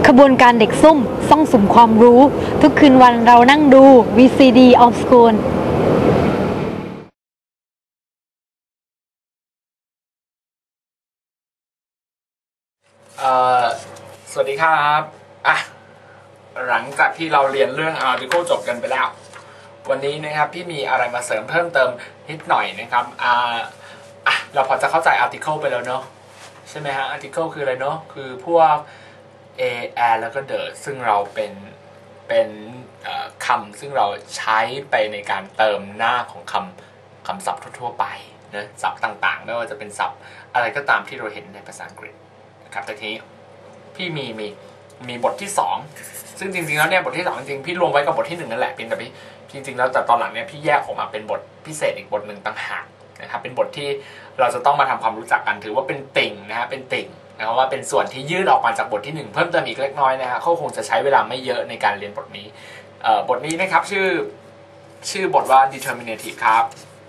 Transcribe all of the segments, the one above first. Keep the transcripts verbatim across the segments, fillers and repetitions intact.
ขบวนการเด็กซุ่มซ่องสุมความรู้ทุกคืนวันเรานั่งดู วี ซี ดี of School เอ่อสวัสดีครับอ่ะหลังจากที่เราเรียนเรื่อง article จบกันไปแล้ววันนี้นะครับพี่มีอะไรมาเสริมเพิ่มเติมนิดหน่อยนะครับอ่าอ่ะเราพอจะเข้าใจ article ไปแล้วเนาะใช่ไหมฮะ article คืออะไรเนาะคือพวก a and แล้วก็ the ซึ่งเราเป็นเป็นคำซึ่งเราใช้ไปในการเติมหน้าของคำคำศัพท์ทั่วๆไปนะศัพท์ต่างๆไม่ว่าจะเป็นศัพท์อะไรก็ตามที่เราเห็นในภาษาอังกฤษนะครับแต่ทีนี้พี่มีมีมีบทที่สองซึ่งจริงๆแล้วเนี่ยบทที่สองจริงๆพี่รวมไว้กับบทที่หนึ่งนั่นแหละเพียงแต่พี่จริงๆแล้วแต่ตอนหลังเนี่ยพี่แยกออกมาเป็นบทพิเศษอีกบทหนึ่งต่างหากนะครับเป็นบทที่เราจะต้องมาทำความรู้จักกันถือว่าเป็นติ่งนะฮะเป็นติ่งนะครับว่าเป็นส่วนที่ยื่นออกมาจากบทที่หนึ่งเพิ่มเติมอีกเล็กน้อยนะฮะเขาคงจะใช้เวลาไม่เยอะในการเรียนบทนี้บทนี้นะครับชื่อชื่อบทว่า determinative ครับ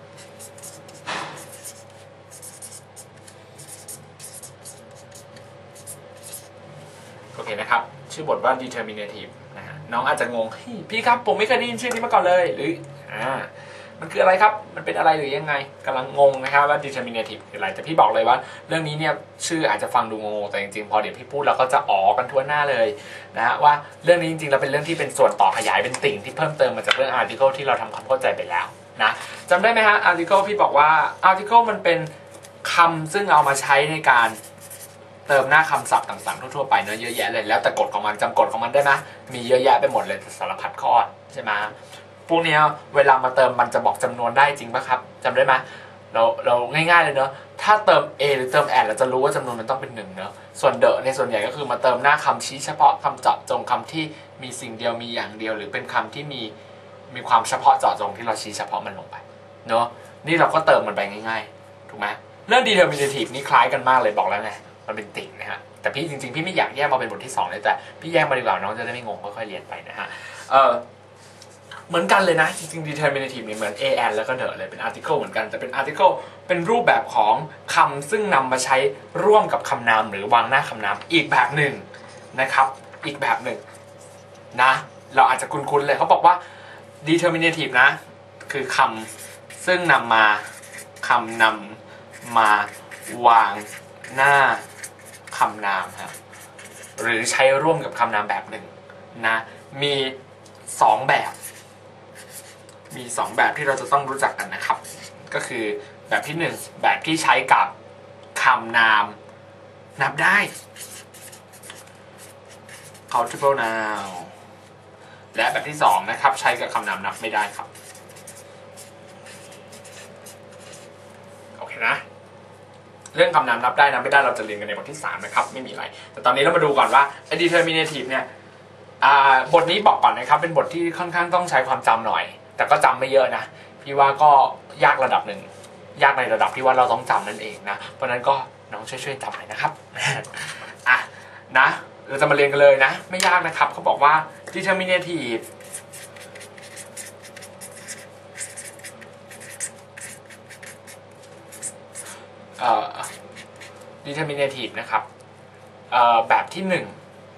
โอเคนะครับชื่อบทว่า determinative นะฮะน้องอาจจะงงพี่ครับผมไม่เคยได้ยินชื่อนี้มาก่อนเลยหรืออ่ามันคืออะไรครับมันเป็นอะไรหรือยังไงกำลังงงนะครับว่า determinative คืออะไรแต่พี่บอกเลยว่าเรื่องนี้เนี่ยชื่ออาจจะฟังดูงงแต่จริงๆพอเดี๋ยวพี่พูดเราก็จะอ๋อกันทั่วหน้าเลยนะฮะว่าเรื่องนี้จริงๆแล้วเป็นเรื่องที่เป็นส่วนต่อขยายเป็นติ่งที่เพิ่มเติมมาจากเรื่อง article ที่เราทำความเข้าใจไปแล้วนะจำได้ไหมฮะ article พี่บอกว่า article มันเป็นคำซึ่งเอามาใช้ในการเติมหน้าคำศัพท์ต่างๆทั่วๆไปเนอะเยอะแยะเลยแล้วแต่กฎของมันจำกฎของมันได้ไหมมีเยอะแยะไปหมดเลยสารพัดข้อใช่ไหมพวกนี้เวลามาเติมมันจะบอกจำนวนได้จริงปะครับจำได้ไหมเราเราง่ายๆเลยเนอะถ้าเติม a หรือเติม and เราจะรู้ว่าจำนวนมันต้องเป็นหนึ่งเนอะส่วน the ในส่วนใหญ่ก็คือมาเติมหน้าคำชี้เฉพาะคำเจาะจงคำที่มีสิ่งเดียวมีอย่างเดียวหรือเป็นคำที่มีมีความเฉพาะเจาะจงที่เราชี้เฉพาะมันลงไปเนอะนี่เราก็เติมมันไปง่ายๆถูกไหมเรื่อง determinative นี่คล้ายกันมากเลยบอกแล้วไงมันเป็นติ่งนะฮะแต่พี่จริงๆพี่ไม่อยากแยกมาเป็นบทที่สองเลยแต่พี่แยกมาดีกว่าน้องจะได้ไม่งงค่อยๆเรียนไปนะฮะเออเหมือนกันเลยนะจริงๆ determinative เนี่ยเหมือน a and แล้วก็ the เลยเป็น article เหมือนกันแต่เป็น article เป็นรูปแบบของคำซึ่งนำมาใช้ร่วมกับคำนามหรือวางหน้าคำนามอีกแบบหนึ่งนะครับอีกแบบหนึ่งนะเราอาจจะคุ้นๆเลยเขาบอกว่า determinative นะคือคำซึ่งนำมาคำนำมาวางหน้าคำนามครับหรือใช้ร่วมกับคำนามแบบหนึ่งนะมีสองแบบมีสองแบบที่เราจะต้องรู้จักกันนะครับก็คือแบบที่หนึ่งแบบที่ใช้กับคำนามนับได้ countable noun และแบบที่สองนะครับใช้กับคำนามนับไม่ได้ครับโอเคนะเรื่องคำนามนับได้นับไม่ได้เราจะเรียนกันในบทที่สามนะครับไม่มีอะไรแต่ตอนนี้เรามาดูก่อนว่า determinative เนี่ยบทนี้บอกก่อนนะครับเป็นบทที่ค่อนข้างต้องใช้ความจำหน่อยแต่ก็จำไม่เยอะนะพี่ว่าก็ยากระดับหนึ่งยากในระดับที่ว่าเราต้องจำนั่นเองนะเพราะนั้นก็น้องช่วยๆจำหน่อยนะครับอ่ะนะเราจะมาเรียนกันเลยนะไม่ยากนะครับเขาบอกว่า determinativeเอ่อ determinative นะครับเอ่อแบบที่หนึ่ง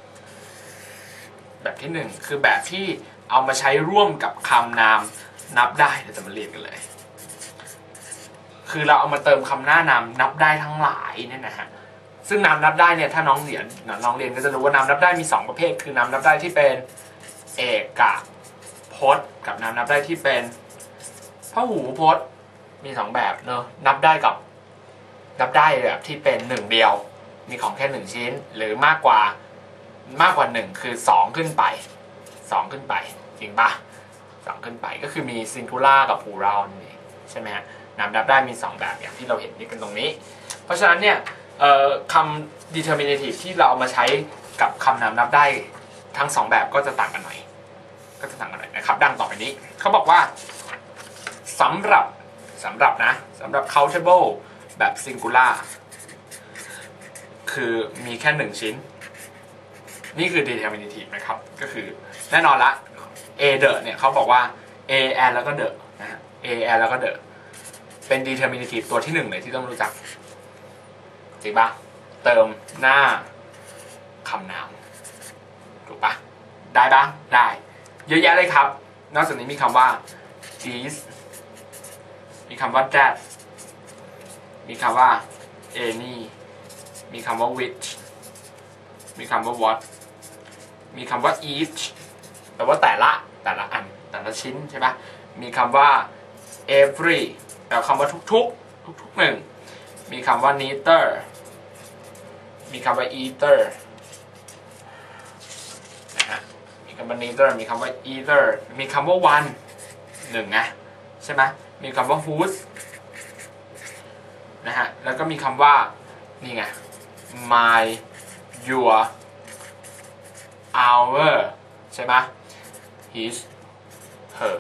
แบบที่หนึ่งคือแบบที่เอามาใช้ร่วมกับคำนามนับได้เราจะมาเรียนกันเลยคือเราเอามาเติมคำหน้านามนับได้ทั้งหลายเนี่ยนะฮะซึ่งนามนับได้เนี่ยถ้าน้องเรียนน้องเรียนก็จะรู้ว่านามนับได้มีสองประเภทคือนามนับได้ที่เป็นเอกพจน์กับนามนับได้ที่เป็นพหูพจน์มีสองแบบเนอะนับได้กับนับได้แบบที่เป็นหนึ่งเดียวมีของแค่หนึ่งชิ้นหรือมากกว่ามากกว่าหนึ่งคือสองขึ้นไปสองขึ้นไปจริงปะสองขึ้นไปก็คือมีซิงคูล่ากับพูรัลนี่ใช่ไหมฮะนามนับได้มีสองแบบอย่างที่เราเห็นนี่กันตรงนี้เพราะฉะนั้นเนี่ยคำ determinative ที่เราเอามาใช้กับคำนามนับได้ทั้งสองแบบก็จะต่างกันหน่อยก็จะต่างกันหน่อยนะครับดังต่อไปนี้เขาบอกว่าสำหรับสำหรับนะสำหรับ countable แบบ singular คือมีแค่หนึ่งชิ้นนี่คือ determinative นะครับก็คือแน่นอนละ a the เนี่ยเขาบอกว่า a and แล้วก็ the นะฮะ a and แล้วก็ the เป็น determinative ตัวที่หนึ่งเลยที่ต้องรู้จักจริงป่ะเติมหน้าคำนามถูกปะได้ปะได้เยอะแยะเลยครับนอกจากนี้มีคำว่า these มีคำว่า that มีคำว่า any มีคำว่า which มีคำว่า what มีคำว่า each แปลว่าแต่ละแต่ละอันแต่ละชิ้นใช่ปะมีคำว่า every แปลว่าคำว่าทุกๆทุกๆหนึ่งมีคำว่า neither มีคำว่า either นะฮะมีคำว่า neither มีคำว่า either มีคำว่า one หนึ่งไงใช่ไหมมีคำว่า whose นะฮะแล้วก็มีคำว่านี่ไง my your our ใช่ไหม his her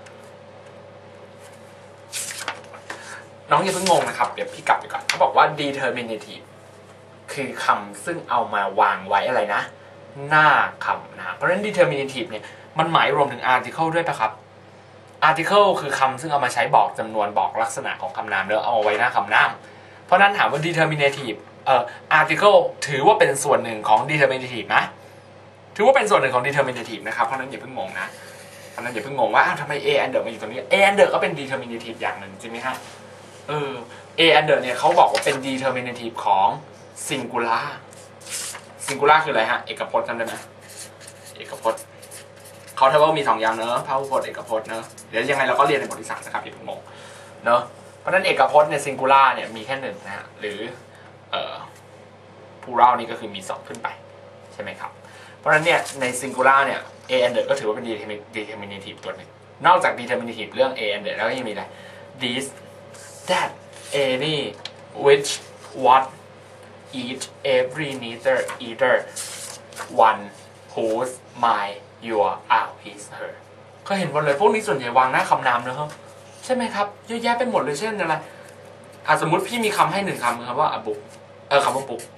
น้องอย่าเพิ่งงงนะครับเดี๋ยวพี่กลับไปก่อนเขาบอกว่า determinative คือคำซึ่งเอามาวางไว้อะไรนะหน้าคำนะเพราะฉะนั้น determinative เนี่ยมันหมายรวมถึง article ด้วยปะครับ article คือคำซึ่งเอามาใช้บอกจำนวนบอกลักษณะของคำนามแล้วเอาไว้หน้าคำนามเพราะนั้นถามว่า determinative เอ่อ article ถือว่าเป็นส่วนหนึ่งของ determinative นะถือว่าเป็นส่วนหนึ่งของ determinative นะครับเพราะนั้นอย่าเพิ่งงงนะเพราะนั้นอย่าเพิ่งงงว่าอ้าวทำไม a and the มาอยู่ตรงนี้ a and the ก็เป็น determinative อย่างหนึ่งจริงไหมฮะเออ a and the เนี่ยเขาบอกว่าเป็น determinative ของ singular singular คืออะไรฮะเอกพจน์จำได้ไหมเอกพจน์เขาเท่าว่ามีสองอย่างเนอะพหุพจน์เอกพจน์เนอะเดี๋ยวยังไงเราก็เรียนในบทที่สามนะครับอย่าเพิ่งงงเนอะเพราะฉะนั้นเอกพจน์เนี่ย singular เนี่ยมีแค่หนึ่งนะฮะหรือเอ่อ plural นี่ก็คือมีสองขึ้นไปใช่ไหมครับเพราะฉะนั้นเนี่ยใน singular เนี่ย a and the ก็ถือว่าเป็น determinative ตัวหนึ่งนอกจาก determinative เรื่อง a and the แล้วก็ยังมีอะไร this that any which what each every neither either one whose my your our his her ก็เห็นหมดเลยพวกนี้ส่วนใหญ่วางหน้าคำนามนะครับใช่ไหมครับเยอะแยะไปหมดเลยเช่นอะไรอ่ะสมมุติพี่มีคำให้หนึ่งคำครับว่า a book เออคำว่า book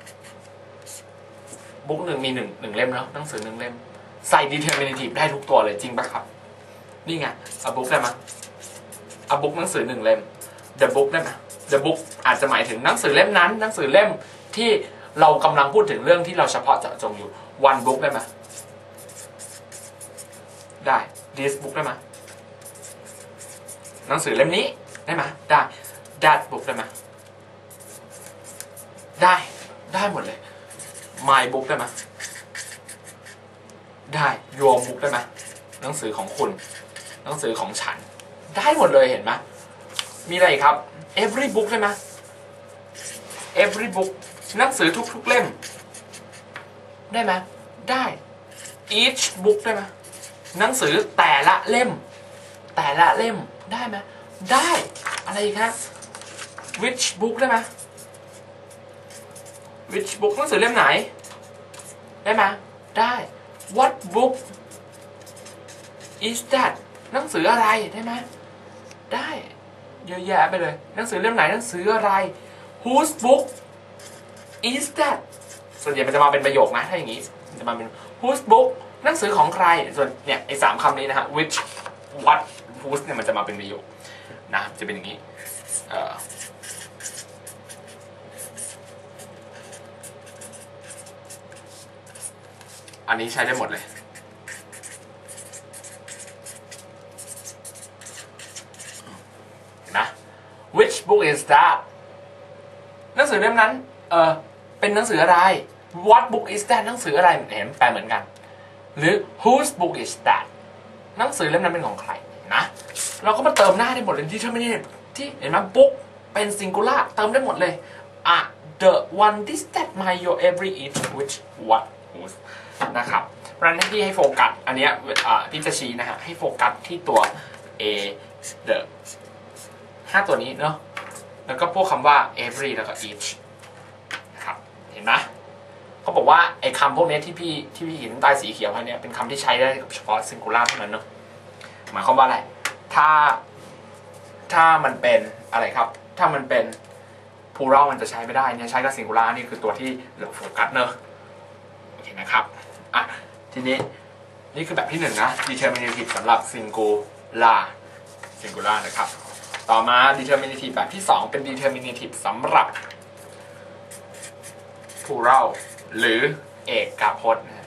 book หนึ่งมีหนึ่งหนึ่งเล่มแล้วหนังสือหนึ่งเล่มใส่ determinative ได้ทุกตัวเลยจริงปะครับนี่ไง a book ได้ไหม a book หนังสือหนึ่งเล่ม the book ได้ไหม the book อาจจะหมายถึงหนังสือเล่มนั้นหนังสือเล่มที่เรากำลังพูดถึงเรื่องที่เราเฉพาะเจาะจงอยู่ one book ได้ไหมได้ this book ได้ไหมหนังสือเล่มนี้ได้ไหมได้ that book ได้ไหมได้ได้หมดเลย my book ได้ไหมได้ your book ได้ไหมหนังสือของคุณหนังสือของฉันได้หมดเลยเห็นไหมมีอะไรครับ every book ได้ไหม every book หนังสือทุกๆเล่มได้ไหมได้ each book ได้ไหมหนังสือแต่ละเล่มแต่ละเล่มได้ไหมได้อะไรครับ which book ได้ไหม which book หนังสือเล่มไหนได้ไหมได้ what book is that หนังสืออะไรได้ไหมได้เยอะแยะไปเลยหนังสือเล่มไหนหนังสืออะไร whose book is that ส่วนใหญ่มันจะมาเป็นประโยคนะถ้าอย่างนี้มันจะมาเป็น whose book หนังสือของใครส่วนเนี่ยไอ้สามคำนี้นะฮะ which what whose เนี่ยมันจะมาเป็นประโยคนะจะเป็นอย่างนี้เอ่ออันนี้ใช้ได้หมดเลยเห็นไหม which book is that หนังสือเล่มนั้นเออเป็นหนังสืออะไร what book is that หนังสืออะไรเห็นแปลเหมือนกันหรือ whose book is that หนังสือเล่มนั้นเป็นของใครนะเราก็มาเติมหน้าได้หมดเลยที่ถ้าไม่ได้ที่เห็นไหม book เป็น singular เติมได้หมดเลยอ่ะ the one this that my your every each which what whose นะครับเพราะฉะนั้นที่ให้โฟกัสอันเนี้ยพี่จะชี้นะฮะให้โฟกัสที่ตัว a the ห้าตัวนี้เนาะแล้วก็พวกคำว่า every แล้วก็ each นะครับเห็นไหมเขาบอกว่าไอ้คำพวกนี้ที่พี่ที่พี่เห็นใต้สีเขียวเนี่ยเป็นคำที่ใช้ได้เฉพาะ singular เท่านั้นเนาะหมายความว่าอะไรถ้าถ้ามันเป็นอะไรครับถ้ามันเป็น plural มันจะใช้ไม่ได้เนี่ยใช้กับ singular นี่คือตัวที่เราโฟกัสเนอะโอเคนะครับอ่ะทีนี้นี่คือแบบที่หนึ่งนะ determinative สำหรับ singular singular นะครับต่อมา determinative แบบที่สองเป็น determinative สำหรับ plural หรือเอกพจน์นะ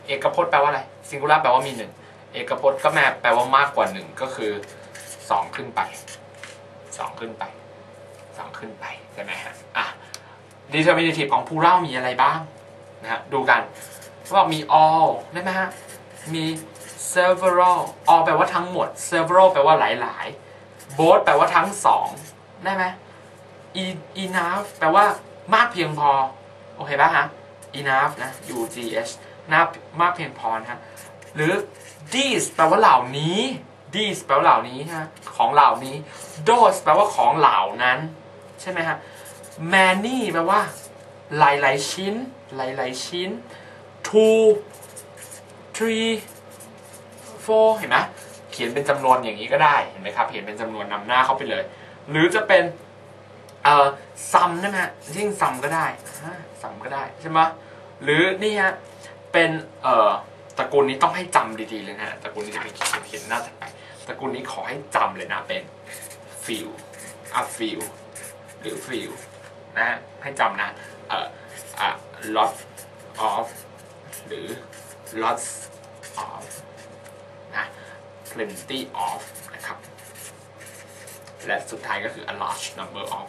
เอกพจน์แปลว่าอะไร singular แปลว่ามีหนึ่งเอกพจน์ก็แม่แปลว่ามากกว่าหนึ่งก็คือสองขึ้นไปสองขึ้นไปสองขึ้นไปใช่ไหมฮะอ่ะ determinative ของ plural มีอะไรบ้างนะฮะดูกันว่ามี all ได้ไหมฮะมี several all แปลว่าทั้งหมด several แปลว่าหลายๆ both แปลว่าทั้งสองได้ไหม enough แปลว่ามากเพียงพอโอเคป่ะฮะ enough นะ u g h มากมากเพียงพอนะฮะหรือ these แปลว่าเหล่านี้ these แปลว่าเหล่านี้ฮะของเหล่านี้ those แปลว่าของเหล่านั้นใช่ไหมฮะ many แปลว่าหลายๆชิ้นหลายๆชิ้น two three four เห็นไหมเขียนเป็นจำนวนอย่างนี้ก็ได้เห็นไหมครับเขียนเป็นจำนวนนำหน้าเข้าไปเลยหรือจะเป็นเอ่อ some ได้ไหมฮะยิ่ง some ก็ได้ some ก็ได้ใช่ไหมหรือนี่ฮะเป็นเอ่อตระกูลนี้ต้องให้จำดีๆเลยนะฮะตระกูลนี้จะไปเขียนเขียนหน้าถัดไปตระกูลนี้ขอให้จำเลยนะเป็น few a few หรือ few นะฮะให้จำนะเอ่อ a lot of หรือ lots of นะ plenty of นะครับและสุดท้ายก็คือ a large number of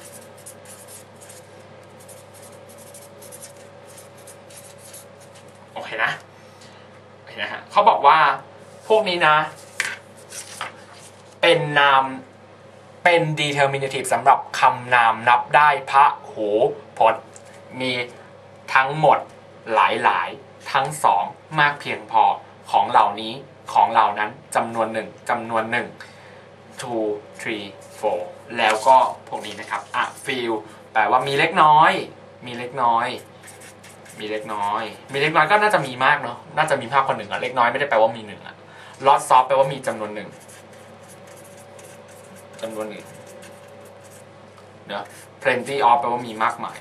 โอเคนะโอเคนะฮะเขาบอกว่าพวกนี้นะเป็นนามเป็น determinative สำหรับคำนามนับได้พหูพจน์มีทั้งหมดหลายๆทั้งสองมากเพียงพอของเหล่านี้ของเหล่านั้นจำนวนหนึ่งจำนวนหนึ่ง two three four แล้วก็พวกนี้นะครับอ่ะ few แปลว่ามีเล็กน้อยมีเล็กน้อยมีเล็กน้อยมีเล็กน้อยก็น่าจะมีมากเนาะน่าจะมีมากกว่าหนึ่งอ่ะเล็กน้อยไม่ได้แปลว่ามีหนึ่งอ่ะ lots of แปลว่ามีจำนวนหนึ่งจำนวนหนึ่งเนาะ plenty of แปลว่ามีมากมาย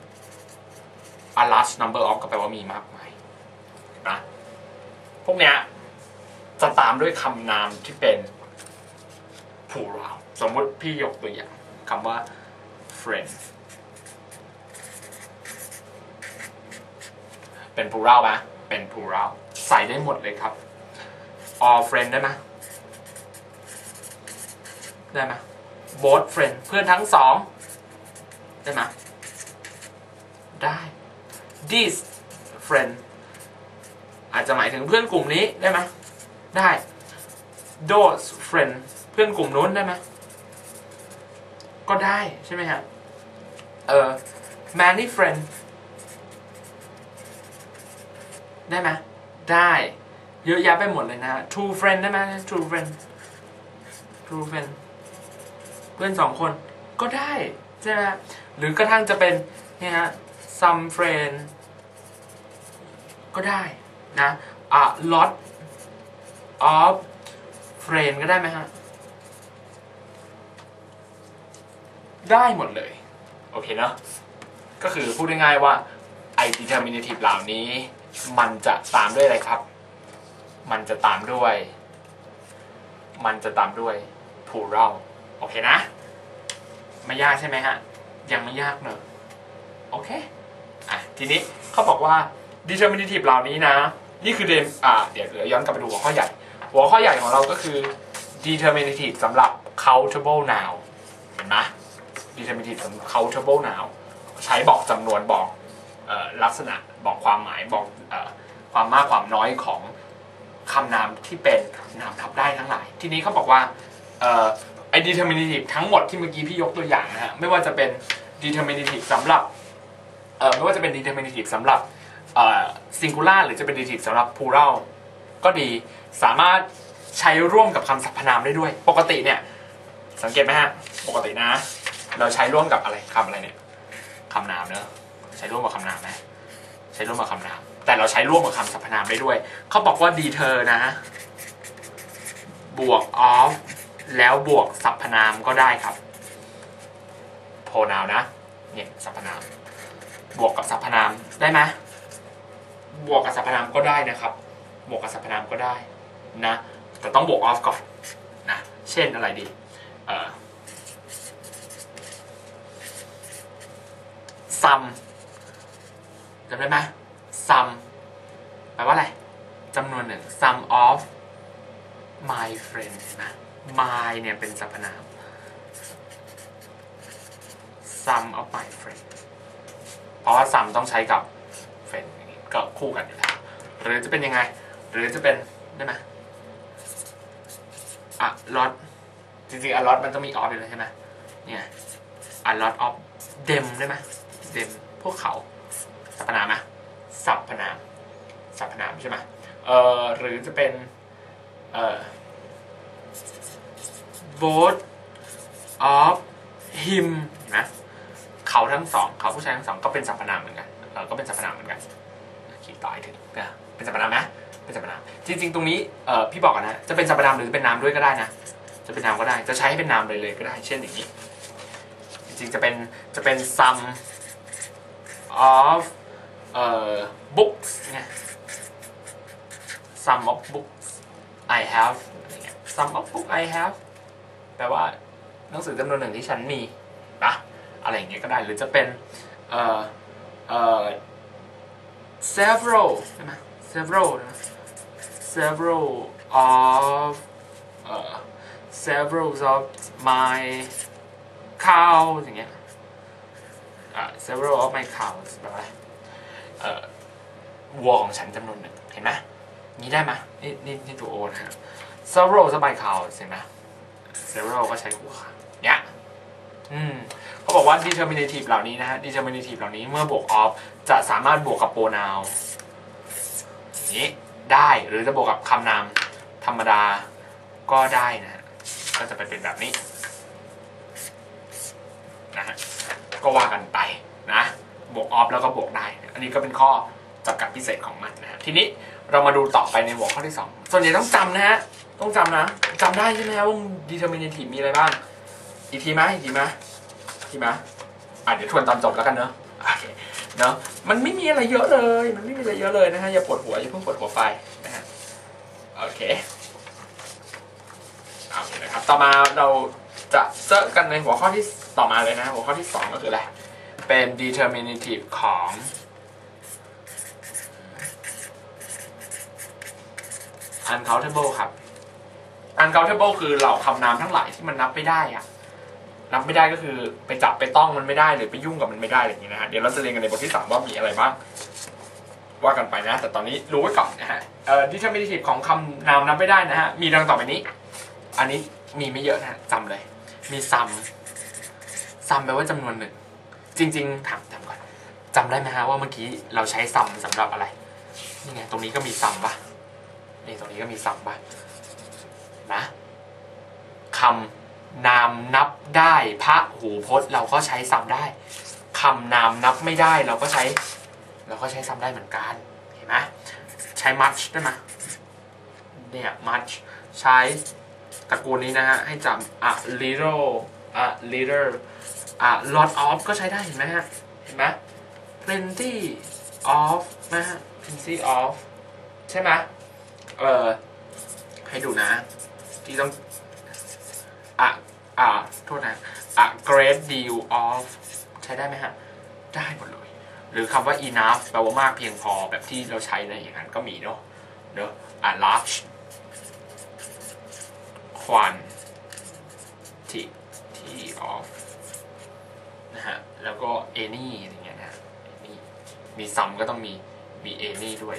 a large number of ก็แปลว่ามีมากมายนะพวกเนี้ยจะตามด้วยคำนามที่เป็น plural สมมติพี่ยกตัวอย่างคำว่า friend เป็น plural ไหมเป็น plural ใส่ได้หมดเลยครับ all friend ได้ไหมได้ไหม both friend เพื่อนทั้งสองได้ไหมได้ this friend อาจจะหมายถึงเพื่อนกลุ่มนี้ได้ไหมได้ those friend เพื่อนกลุ่มนู้นได้ไหมก็ได้ใช่ไหมฮะเออ many friend ได้ไหมได้เยอะแยะไปหมดเลยนะ two friend ได้ไหม two friend two friend เพื่อนสองคนก็ได้ใช่ไหมหรือกระทั่งจะเป็นเนี่ยฮะ some friend ก็ได้นะ a lot of friend ก็ได้ไหมฮะได้หมดเลยโอเคเนาะก็คือพูดง่ายๆว่าไอ้ determinative เหล่านี้มันจะตามด้วยอะไรครับมันจะตามด้วยมันจะตามด้วย plural โอเคนะไม่ยากใช่ไหมฮะยังไม่ยากเนอะโอเคอ่ะทีนี้เขาบอกว่า determinative เหล่านี้นะนี่คือเดมอ่าเดี๋ยวเดี๋ยวย้อนกลับไปดูหัวข้อใหญ่หัวข้อใหญ่ของเราก็คือ determinative สำหรับ countable noun เห็นไหม determinative สำหรับ countable noun ใช้บอกจำนวนบอกเอ่อลักษณะบอกความหมายบอกเอ่อความมากความน้อยของคำนามที่เป็นนามนับได้ทั้งหลายทีนี้เขาบอกว่าเอ่อไอ้ determinative ทั้งหมดที่เมื่อกี้พี่ยกตัวอย่างนะฮะไม่ว่าจะเป็น determinative สำหรับเอ่อไม่ว่าจะเป็น determinative สำหรับเอ่อ singular หรือจะเป็น determinative สำหรับ plural ก็ดีสามารถใช้ร่วมกับคำสรรพนามได้ด้วยปกติเนี่ยสังเกตไหมฮะปกตินะเราใช้ร่วมกับอะไรคำอะไรเนี่ยคำนามเนอะใช้ร่วมกับคำนามนะใช้ร่วมกับคำนามแต่เราใช้ร่วมกับคำสรรพนามได้ด้วยเขาบอกว่า deter นะบวก of แล้วบวกสรรพนามก็ได้ครับ pronoun นะเนี่ยสรรพนามบวกกับสรรพนามได้ไหมบวกกับสรรพนามก็ได้นะครับบวกกับสรรพนามก็ได้นะแต่ต้องบวก of ก่อนนะเช่นอะไรดีเอ่อ some จำได้ไหม some แปลว่าอะไรหนึ่ง some of my friends นะ my เนี่ยเป็นสรรพนาม some of my friends เพราะว่า some ต้องใช้กับ friend ก็คู่กันอยู่แล้วหรือจะเป็นยังไงหรือจะเป็นได้ไหม a lot จริงๆ a lot มันต้องมี of อยู่แล้วใช่ไหมเนี่ย a lot of them ได้ไหม them พวกเขาสรรพนามนะสรรพนามสรรพนามใช่ไหมเอ่อหรือจะเป็นเอ่อ both of him นะเขาทั้งสองเขาผู้ชายทั้งสองก็เป็นสรรพนามเหมือนกันเออก็เป็นสรรพนามเหมือนกันคิดต่อให้ถึงนะเป็นสรรพนามนะเป็นสรรพนามจริงๆตรงนี้เอ่อพี่บอกกันนะจะเป็นสรรพนามหรือเป็นนามด้วยก็ได้นะจะเป็นนามก็ได้จะใช้ให้เป็นนามเลยเลยก็ได้เช่นอย่างนี้จริงๆจะเป็นจะเป็น some of เอ่อ books เนี่ย some of books I have อะไรเงี้ย some of books I have แปลว่าหนังสือจำนวนหนึ่งที่ฉันมีนะอะไรอย่างเงี้ยก็ได้หรือจะเป็นเอ่อเอ่อ several ใช่ไหม several นะ several of เอ่อ several of my cows อย่างเงี้ยอ่า several of my cows แปลว่าเอ่อวัวของฉันจำนวนหนึ่งเห็นไหมนี้ได้ไหมนี่นี่นี่ตัวโอนะฮะ several of my cows เห็นไหม several ก็ใช้คู่ค่ะเนี่ยอืมเขาบอกว่า determinative เหล่านี้นะฮะ determinative เหล่านี้เมื่อบวก of จะสามารถบวกกับ pronoun นี้ได้หรือจะบวกกับคำนามธรรมดาก็ได้นะฮะก็จะไปเป็นแบบนี้นะฮะก็ว่ากันไปนะบวก of แล้วก็บวกได้อันนี้ก็เป็นข้อจำกัดพิเศษของมันนะฮะทีนี้เรามาดูต่อไปในหัวข้อที่สองส่วนใหญ่ต้องจำนะฮะต้องจำนะจำได้ใช่ไหมครับว่า determinative มีอะไรบ้างอีกทีไหมอีกทีไหมอีกทีไหมอ่ะเดี๋ยวทวนตอนจบแล้วกันเนอะโอเคเนอะมันไม่มีอะไรเยอะเลยมันไม่มีอะไรเยอะเลยนะฮะอย่าปวดหัวอย่าเพิ่งปวดหัวไปนะฮะโอเคโอเคนะครับต่อมาเราจะเจอกันในหัวข้อที่ต่อมาเลยนะหัวข้อที่สองก็คืออะไรเป็น determinative ของ uncountable ครับ uncountable คือเหล่าคำนามทั้งหลายที่มันนับไม่ได้อะนับไม่ได้ก็คือไปจับไปต้องมันไม่ได้หรือไปยุ่งกับมันไม่ได้อะไรอย่างนี้นะฮะเดี๋ยวเราจะเรียนกันในบทที่สามว่ามีอะไรบ้างว่ากันไปนะแต่ตอนนี้รู้ไว้ก่อนนะฮะเอ่อ determinative ของคำนามนับไม่ได้นะฮะมีดังต่อไปนี้อันนี้มีไม่เยอะนะจำเลยมี sum sum แปลว่าจำนวนหนึ่งจริงๆถามจำก่อนจำได้ไหมฮะว่าเมื่อกี้เราใช้ sum สำหรับอะไรนี่ไงตรงนี้ก็มี sum ป่ะนี่ตรงนี้ก็มี sum ป่ะนะคำนามนับได้พหูพจน์เราก็ใช้ซ้ำได้คำนามนับไม่ได้เราก็ใช้เราก็ใช้ซ้ำได้เหมือนกันเห็นไหมใช้ much ได้ไหมเนี่ย much ใช้ตระกูลนี้นะฮะให้จำ a little a little a lot of ก็ใช้ได้เห็นไหมฮะเห็นไหม plenty of นะฮะ plenty of ใช่ไหมเออให้ดูนะที่ต้องอ่ะอ่ะโทษนะ a great deal of ใช้ได้ไหมฮะได้หมดเลยหรือคำว่า enough แปลว่ามากเพียงพอแบบที่เราใช้ในอย่างนั้นก็มีเนาะเนาะ a large quantity of นะฮะแล้วก็ any อย่างเงี้ยนะมีมี some ก็ต้องมีมี any ด้วย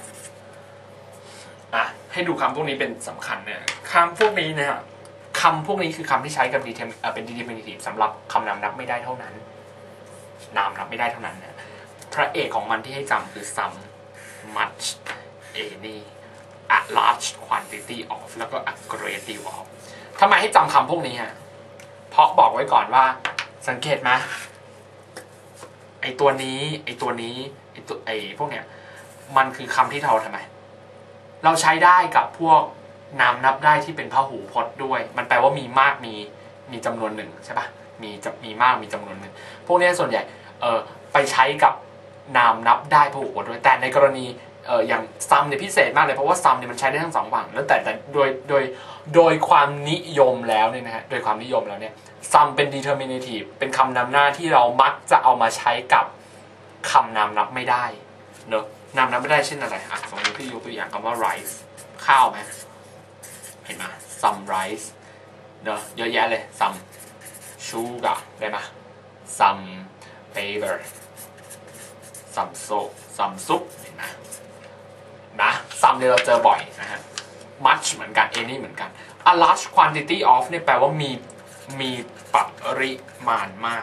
อ่ะให้ดูคำพวกนี้เป็นสำคัญเนี่ยคำพวกนี้นะฮะคำพวกนี้คือคำที่ใช้กับ เป็น determinative สำหรับคำนามนับไม่ได้เท่านั้นนามนับไม่ได้เท่านั้นนะพระเอกของมันที่ให้จำคือ some much any a large quantity of แล้วก็ a great deal of ทำไมให้จำคำพวกนี้ฮะเพราะบอกไว้ก่อนว่าสังเกตไหมไอตัวนี้ไอตัวนี้ไอตัวไอพวกเนี้ยมันคือคำที่เราทำไมเราใช้ได้กับพวกนามนับได้ที่เป็นพหูพจน์ด้วยมันแปลว่ามีมากมีมีจำนวนหนึ่งใช่ปะมีจะมีมากมีจำนวนหนึ่งพวกนี้ส่วนใหญ่เออไปใช้กับนามนับได้พหูพจน์ด้วยแต่ในกรณีเอออย่างซัมเนี่ยพิเศษมากเลยเพราะว่าซัมเนี่ยมันใช้ได้ทั้งสองฝั่งแล้วแต่แต่โดยโดยโดยความนิยมแล้วเนี่ยนะฮะโดยความนิยมแล้วเนี่ยซัมเป็น determinative เป็นคำนำหน้าที่เรามักจะเอามาใช้กับคำนามนับไม่ได้เนอะนำนับไม่ได้เช่นอะไรอ่ะสมมติพี่ยกตัวอย่างคำว่า rice ข้าวไหมเห็นไหม some rice เนอะเยอะแยะเลย some sugar ได้ไหม some paper some soap some soup เห็นไหมนะ some เนี่ยเราเจอบ่อยนะฮะ much เหมือนกัน any เหมือนกัน a large quantity of เนี่ยแปลว่ามีมีปริมาณมาก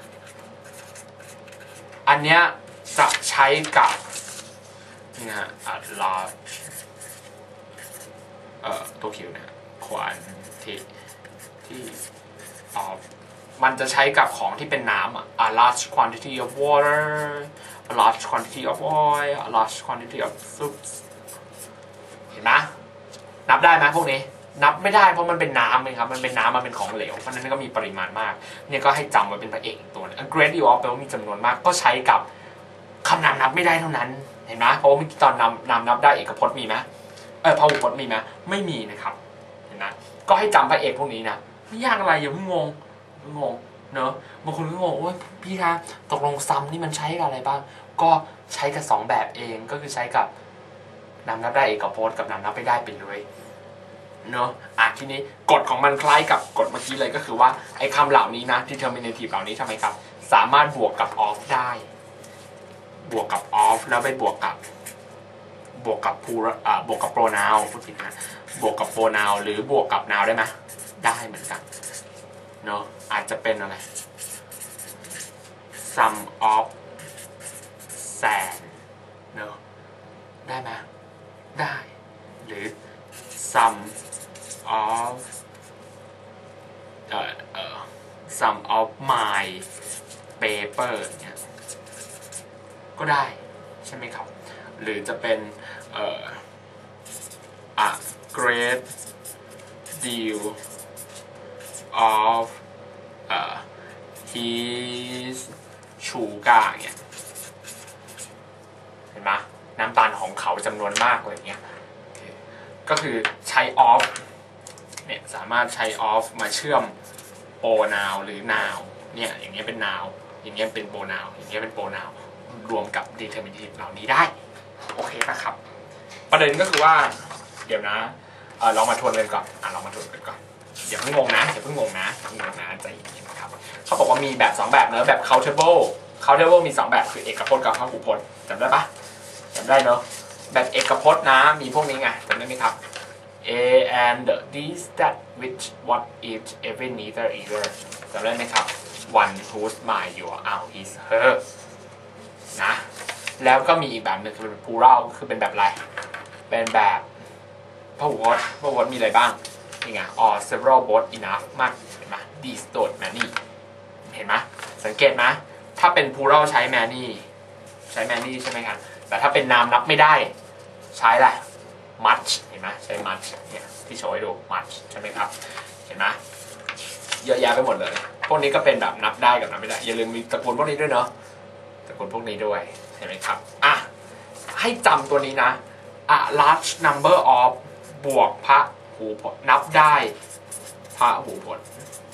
อันเนี้ยจะใช้กับนี่นะฮะ a large เอ่อตัวคิวเนี่ย quantity of มันจะใช้กับของที่เป็นน้ำอ่ะ a large quantity of water a large quantity of oil a large quantity of soups เห็นไหมนับได้ไหมพวกนี้นับไม่ได้เพราะมันเป็นน้ำเลยครับมันเป็นน้ำมันเป็นของเหลวเพราะนั้นก็มีปริมาณมากเนี่ยก็ให้จำไว้เป็นพระเอกตัวนึง a great deal of แปลว่ามีจำนวนมากก็ใช้กับคำนามนับไม่ได้เท่านั้นเห็นไหมเพราะว่าเมื่อกี้ตอนนำนำนับได้เอกพจน์มีไหมเออพหุพจน์มีไหมไม่มีนะครับเห็นไหมก็ให้จำพระเอกพวกนี้นะไม่ยากอะไรอย่าเพิ่งงงงงเนอะบางคนก็งงโอ้ยพี่คะตกลงซัมนี่มันใช้กับอะไรบ้างก็ใช้กับสองแบบเองก็คือใช้กับนำนับได้เอกพจน์กับนำนับไม่ได้ไปเลยเนอะอ่ะทีนี้กฎของมันคล้ายกับกฎเมื่อกี้เลยก็คือว่าไอ้คำเหล่านี้นะ determinative เหล่านี้ทำไมครับสามารถบวกกับ of ได้บวกกับ of แล้วไปบวกกับบวกกับ plural อ่าบวกกับ pronoun พูดผิดนะบวกกับ pronoun หรือบวกกับ noun ได้ไหมได้เหมือนกันเนอะอาจจะเป็นอะไร some of sand เนอะได้ไหมได้หรือ some of เอ่อเอ่อ some of my paper เนี่ยก็ได้ใช่ไหมครับหรือจะเป็นเอ่อ a great deal of เอ่อ his sugar เนี่ยเห็นไหมน้ำตาลของเขาจำนวนมากเลยเนี่ยก็คือใช้ of เนี่ยสามารถใช้ of มาเชื่อม pronoun หรือ noun เนี่ยอย่างเงี้ยเป็น noun อย่างเงี้ยเป็น pronoun อย่างเงี้ยเป็น pronoun รวมกับ determinative เหล่านี้ได้โอเคปะครับประเด็นก็คือว่าเดี๋ยวนะเออลองมาทวนกันก่อนอ่ะลองมาทวนกันก่อนอย่าเพิ่งงงนะอย่าเพิ่งงงนะอย่าเพิ่งงงนะใจเย็นๆครับเขาบอกว่ามีแบบสองแบบเนอะแบบ countable countable มีสองแบบคือเอกพจน์กับพหุพจน์จำได้ปะจำได้เนอะแบบเอกพจน์นะมีพวกนี้ไงจำได้ไหมครับ a and this that which what each every neither either จำได้ไหมครับ one whose my your our his her นะแล้วก็มีอีกแบบหนึ่งคือเป็น plural คือเป็นแบบอะไรเป็นแบบพหุพจน์พหุพจน์มีอะไรบ้างนี่ไง or several both enough มากเห็นไหม these those many เห็นไหมสังเกตไหมถ้าเป็น plural ใช้ many ใช้ many ใช่ไหมครับแต่ถ้าเป็นนามนับไม่ได้ใช้แหละ much เห็นไหมใช้ much เนี่ยที่โชว์ให้ดู much ใช่ไหมครับเห็นไหมเยอะแยะไปหมดเลยพวกนี้ก็เป็นแบบนับได้กับนับไม่ได้อย่าลืมมีตระกูลพวกนี้ด้วยเนาะตระกูลพวกนี้ด้วยเห็นไหมครับอ่ะให้จำตัวนี้นะ a large number of บวกพหูพจน์นับได้พหูพจน์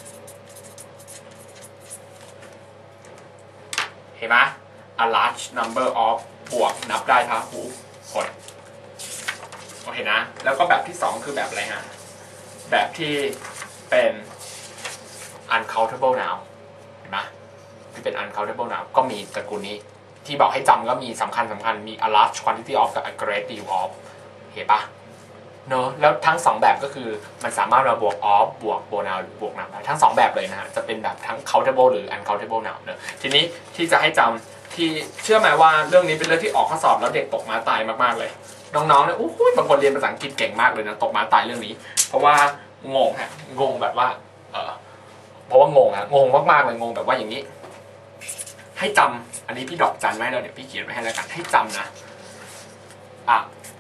เห็นไหม a large number of บวกนับได้พหูพจน์โอเคนะแล้วก็แบบที่สองคือแบบอะไรฮะแบบที่เป็น uncountable noun เห็นไหมที่เป็น uncountable noun ก็มีตระกูลนี้ที่บอกให้จำก็มีสำคัญสำคัญมี a large quantity of กับ a great deal of เห็นปะเนอะแล้วทั้งสองแบบก็คือมันสามารถมาบวก of บวก pronoun หรือบวก noun ได้ทั้งสองแบบเลยนะฮะจะเป็นแบบทั้ง countable หรือ uncountable noun เนอะทีนี้ที่จะให้จำที่เชื่อไหมว่าเรื่องนี้เป็นเรื่องที่ออกข้อสอบแล้วเด็กตกมาตายมากๆเลยน้องๆเนี่ยโอ้โหบางคนเรียนภาษาอังกฤษเก่งมากเลยนะตกมาตายเรื่องนี้เพราะว่างงฮะงงแบบว่าเออเพราะว่างงฮะงงมากๆเลยงงแบบว่าอย่างนี้ให้จำอันนี้พี่ดอกจันไว้แล้วเดี๋ยวพี่เขียนไว้ให้แล้วกันให้จำนะอ่ะ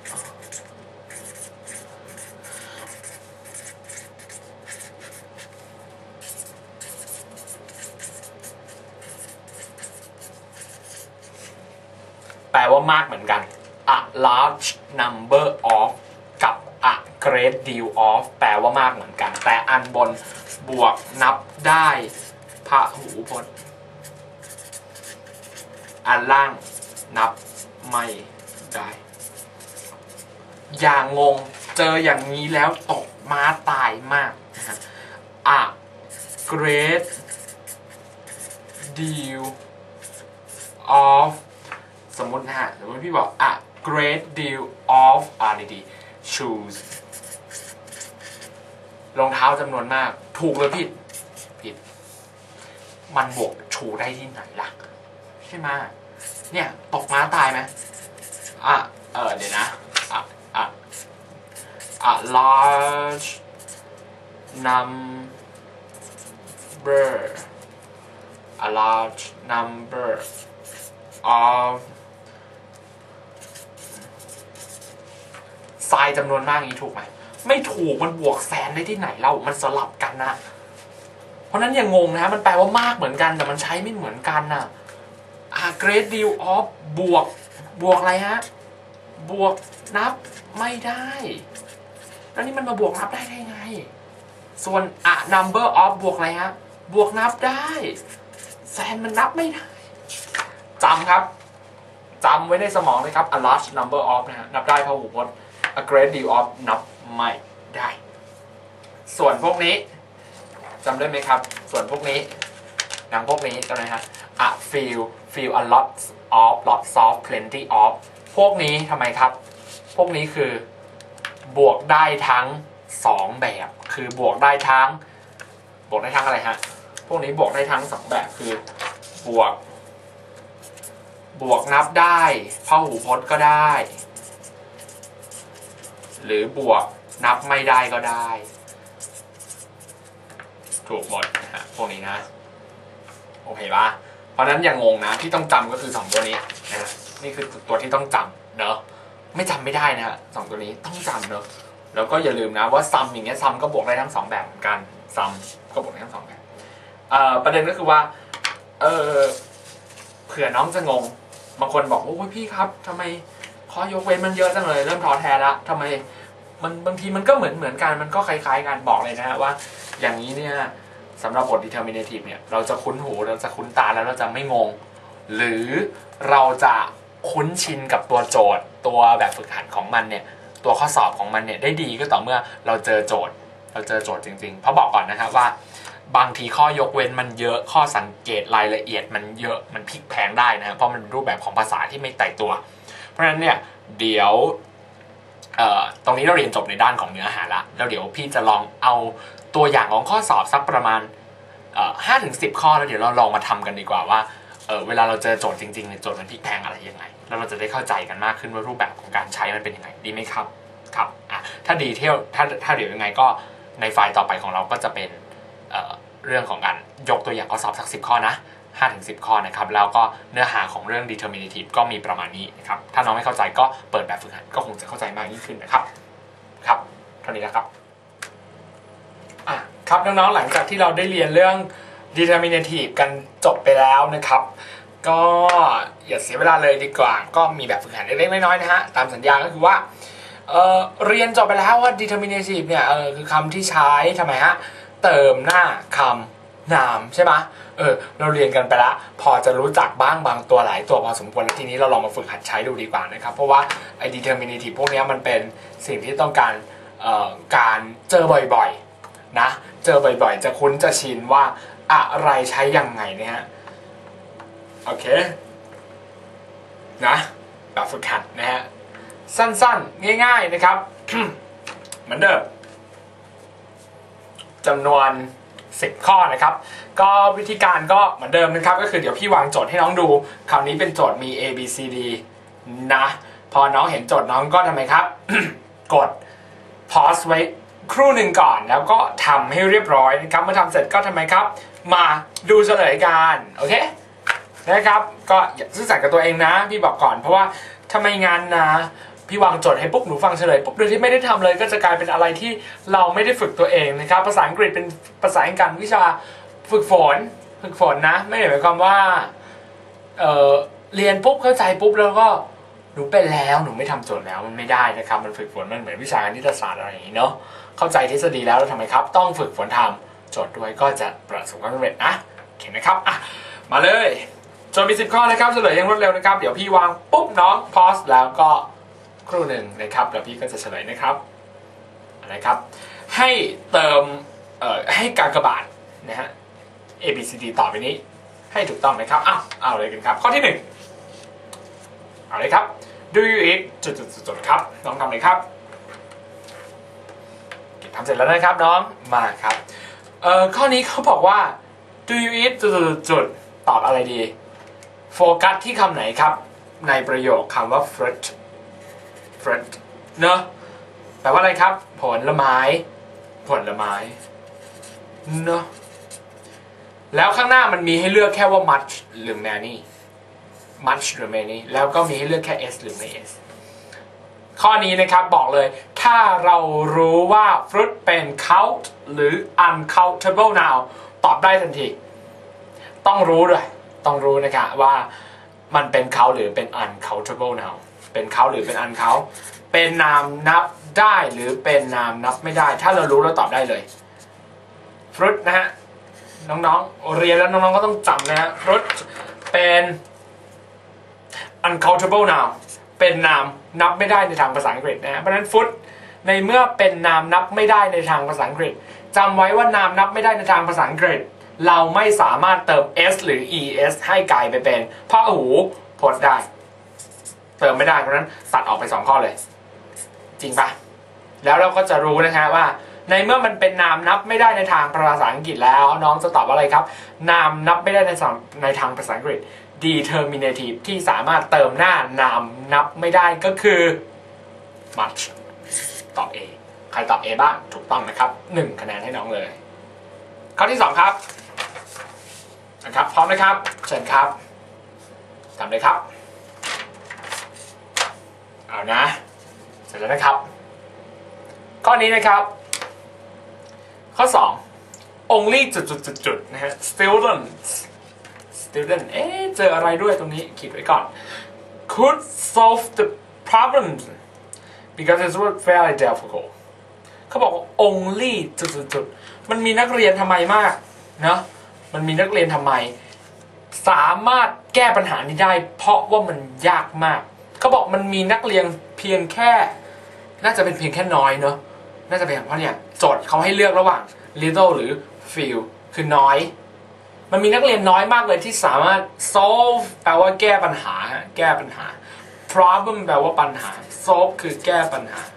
แปลว่ามากเหมือนกัน a large number of กับ a great deal of แปลว่ามากเหมือนกันแต่อันบนบวกนับได้พหูพจน์อันล่างนับไม่ได้ อย่างงงเจออย่างนี้แล้วตกม้าตายมากนะฮะ A great deal of สมมตินะฮะสมมติพี่บอก A great deal of อ่านดีๆ shoes รองเท้าจำนวนมากถูกหรือผิดผิดมันบวกชูได้ที่ไหนล่ะใช่ไหมเนี่ยตกม้าตายไหมอ่ะเออเดี๋ยวนะอ่ะอ่ะ a large number a large number of ทรายจำนวนมากนี้ถูกไหมไม่ถูกมันบวกแสนได้ที่ไหนเล่ามันสลับกันนะเพราะนั้นอย่างงงนะมันแปลว่ามากเหมือนกันแต่มันใช้ไม่เหมือนกันนะ a great deal of บวกบวกอะไรฮะบวกนับไม่ได้แล้วนี่มันมาบวกนับได้ได้ไงส่วน a number of บวกอะไรฮะบวกนับได้แสนมันนับไม่ได้จำครับจำไว้ในสมองเลยครับ a large number of นะฮะนับได้พหูพจน์ a great deal of นับไม่ได้ส่วนพวกนี้จำได้ไหมครับส่วนพวกนี้หนังพวกนี้จำได้ฮะ a few few a lot of lots of plenty of พวกนี้ทำไมครับพวกนี้คือบวกได้ทั้งสองแบบคือบวกได้ทั้งบวกได้ทั้งอะไรฮะพวกนี้บวกได้ทั้งสองแบบคือบวกบวกนับได้พหูพจน์ก็ได้หรือบวกนับไม่ได้ก็ได้ถูกหมดนะฮะพวกนี้นะโอเคป่ะเพราะนั้นอย่างงงนะที่ต้องจำก็คือสองตัวนี้นะนี่คือตัวที่ต้องจำเนอะไม่จำไม่ได้นะฮะสองตัวนี้ต้องจำเนอะแล้วก็อย่าลืมนะว่าซัมอย่างเงี้ยซัมก็บวกได้ทั้งสองแบบเหมือนกันซัมก็บวกได้ทั้งสองแบบเอ่อประเด็นก็คือว่าเออเผื่อน้องจะงงบางคนบอกโอ้ยพี่ครับทำไมข้อยกเว้นมันเยอะจังเลยเริ่มท้อแท้ละทำไมมันบางทีมันก็เหมือนเหมือนกันมันก็คล้ายๆกันบอกเลยนะฮะว่าอย่างนี้เนี่ยสำหรับบท determinative เนี่ยเราจะคุ้นหูเราจะคุ้นตาแล้วเราจะไม่งงหรือเราจะคุ้นชินกับตัวโจทย์ตัวแบบฝึกหัดของมันเนี่ยตัวข้อสอบของมันเนี่ยได้ดีก็ต่อเมื่อเราเจอโจทย์เราเจอโจทย์จริงๆเพราะบอกก่อนนะครับว่าบางทีข้อยกเว้นมันเยอะข้อสังเกตรายละเอียดมันเยอะมันพลิกแพลงได้นะเพราะมันเป็นรูปแบบของภาษาที่ไม่ไต่ตัวเพราะฉะนั้นเนี่ยเดี๋ยวตรงนี้เราเรียนจบในด้านของเนื้อหาละแล้วเดี๋ยวพี่จะลองเอาตัวอย่างของข้อสอบสักประมาณห้าถึงสิบข้อแล้วเดี๋ยวเราลองมาทำกันดีกว่าว่าเออเวลาเราเจอโจทย์จริงๆในโจทย์มันพลิกแพลงอะไรยังไงแล้วเราจะได้เข้าใจกันมากขึ้นว่ารูปแบบของการใช้มันเป็นยังไงดีไหมครับครับอ่ะถ้าดีเที่ยวถ้าถ้าเดี๋ยวยังไงก็ในไฟล์ต่อไปของเราก็จะเป็นเอ่อเรื่องของการยกตัวอย่างข้อสอบสักสิบข้อนะห้าถึงสิบข้อนะครับแล้วก็เนื้อหาของเรื่อง determinative ก็มีประมาณนี้นะครับถ้าน้องไม่เข้าใจก็เปิดแบบฝึกหัดก็คงจะเข้าใจมากยิ่งขึ้นนะครับครับเท่านี้นะครับอ่ะครับน้องๆหลังจากที่เราได้เรียนเรื่อง determinative กันจบไปแล้วนะครับก็อย่าเสียเวลาเลยดีกว่าก็มีแบบฝึกหัดเล็กๆน้อยๆนะฮะตามสัญญาก็คือว่าเอ่อเรียนจบไปแล้วว่า determinative เนี่ยเออคือคำที่ใช้ทำไมฮะเติมหน้าคำนามใช่ไหมเออเราเรียนกันไปแล้วพอจะรู้จักบ้างบางตัวหลายตัวพอสมควรแล้วทีนี้เราลองมาฝึกหัดใช้ดูดีกว่านะครับเพราะว่าไอ้ determinative พวกนี้มันเป็นสิ่งที่ต้องการเอ่อการเจอบ่อยๆนะเจอบ่อยๆจะคุ้นจะชินว่าอะไรใช้ยังไงเนี่ยฮะโอเคนะแบบฝึกหัดนะฮะสั้นๆง่ายๆนะครับ เหมือนเดิมจำนวนสิบข้อนะครับก็วิธีการก็เหมือนเดิมนะครับก็คือเดี๋ยวพี่วางโจทย์ให้น้องดูคราวนี้เป็นโจทย์มี A B C D นะพอน้องเห็นโจทย์น้องก็ทำไมครับ กด pause ไว้ครู่หนึ่งก่อนแล้วก็ทำให้เรียบร้อยนะครับเมื่อทำเสร็จก็ทำไมครับมาดูเฉลยกันโอเคนะครับก็อย่าซื่อสัตย์กับตัวเองนะพี่บอกก่อนเพราะว่าถ้าไม่งั้นนะพี่วางโจทย์ให้ปุ๊บหนูฟังเฉลยปุ๊บโดยที่ไม่ได้ทำเลยก็จะกลายเป็นอะไรที่เราไม่ได้ฝึกตัวเองนะครับภาษาอังกฤษเป็นภาษาอังกฤษวิชาฝึกฝนฝึกฝนนะไม่ได้หมายความว่าเออเรียนปุ๊บเข้าใจปุ๊บแล้วก็หนูเป็นแล้วหนูไม่ทำโจทย์แล้วมันไม่ได้นะครับมันฝึกฝนมันเหมือนวิชาคณิตศาสตร์อะไรอย่างนี้เนาะเข้าใจทฤษฎีแล้วแล้วทำไมครับต้องฝึกฝนทำโจทย์ด้วยก็จะประสบความสำเร็จนะเห็นไหมครับอ่ะมาเลยจนมีสิบข้อนะครับเฉลยอย่างรวดเร็วนะครับเดี๋ยวพี่วางปุ๊บน้องพอสแล้วก็ครู่หนึ่งนะครับแล้วพี่ก็จะเฉลยนะครับนะครับให้เติมเอ่อให้การกระบาดนะฮะ A B C D ต่อไปนี้ให้ถูกต้องนะครับอ้าวเอาเลยกันครับข้อที่หนึ่งเอาเลยครับ Do you eat จุดๆๆครับน้องทำเลยครับทำเสร็จแล้วนะครับน้องมาครับเอ่อข้อนี้เขาบอกว่า Do you eat จุดๆๆตอบอะไรดีโฟกัสที่คำไหนครับในประโยคคำว่า fruit fruit เนอะแปลว่าอะไรครับผลไม้ผลไม้เนอะแล้วข้างหน้ามันมีให้เลือกแค่ว่า much หรือ many much หรือ many แล้วก็มีให้เลือกแค่ s หรือไม่ s ข้อนี้นะครับบอกเลยถ้าเรารู้ว่า fruit เป็น count หรือ uncountable noun ตอบได้ทันทีต้องรู้ด้วยต้องรู้นะครับว่ามันเป็น count หรือเป็น uncountable noun เป็น count หรือเป็น uncount เป็นนามนับได้หรือเป็นนามนับไม่ได้ถ้าเรารู้เราตอบได้เลย fruit นะฮะน้องๆเรียนแล้วน้องๆก็ต้องจำนะฮะ fruit เป็น uncountable noun เป็นนามนับไม่ได้ในทางภาษาอังกฤษนะฮะเพราะฉะนั้น fruit ในเมื่อเป็นนามนับไม่ได้ในทางภาษาอังกฤษจำไว้ว่านามนับไม่ได้ในทางภาษาอังกฤษเราไม่สามารถเติม s หรือ es ให้กลายไปเป็นพหูพจน์ได้เติมไม่ได้เพราะฉะนั้นตัดออกไปสองข้อเลยจริงปะแล้วเราก็จะรู้นะฮะว่าในเมื่อมันเป็นนามนับไม่ได้ในทางภาษาอังกฤษแล้วน้องจะตอบว่าอะไรครับนามนับไม่ได้ในทางในทางภาษาอังกฤษ determinative ที่สามารถเติมหน้านามนับไม่ได้ก็คือ much ตอบ A ใครตอบ A บ้างถูกต้องนะครับหนึ่งคะแนนให้น้องเลยข้อที่สองครับนะครับพร้อมนะครับเชิญครับทำเลยครับเอานะเสร็จแล้วนะครับข้อนี้นะครับข้อสอง only จุดๆๆนะฮะ students student เอ๊ะเจออะไรด้วยตรงนี้ขีดไว้ก่อน could solve the problem because it's very difficult เขาบอก only จุดๆๆมันมีนักเรียนทำไมมากเนาะมันมีนักเรียนทำไมสามารถแก้ปัญหานี้ได้เพราะว่ามันยากมากเขาบอกมันมีนักเรียนเพียงแค่น่าจะเป็นเพียงแค่น้อยเนาะน่าจะเป็นเพราะเนี่ยโจทย์เขาให้เลือกระหว่าง little หรือ few คือน้อยมันมีนักเรียนน้อยมากเลยที่สามารถ solve แปลว่าแก้ปัญหาแก้ปัญหา problem แปลว่าปัญหา solve คือแก้ปัญหา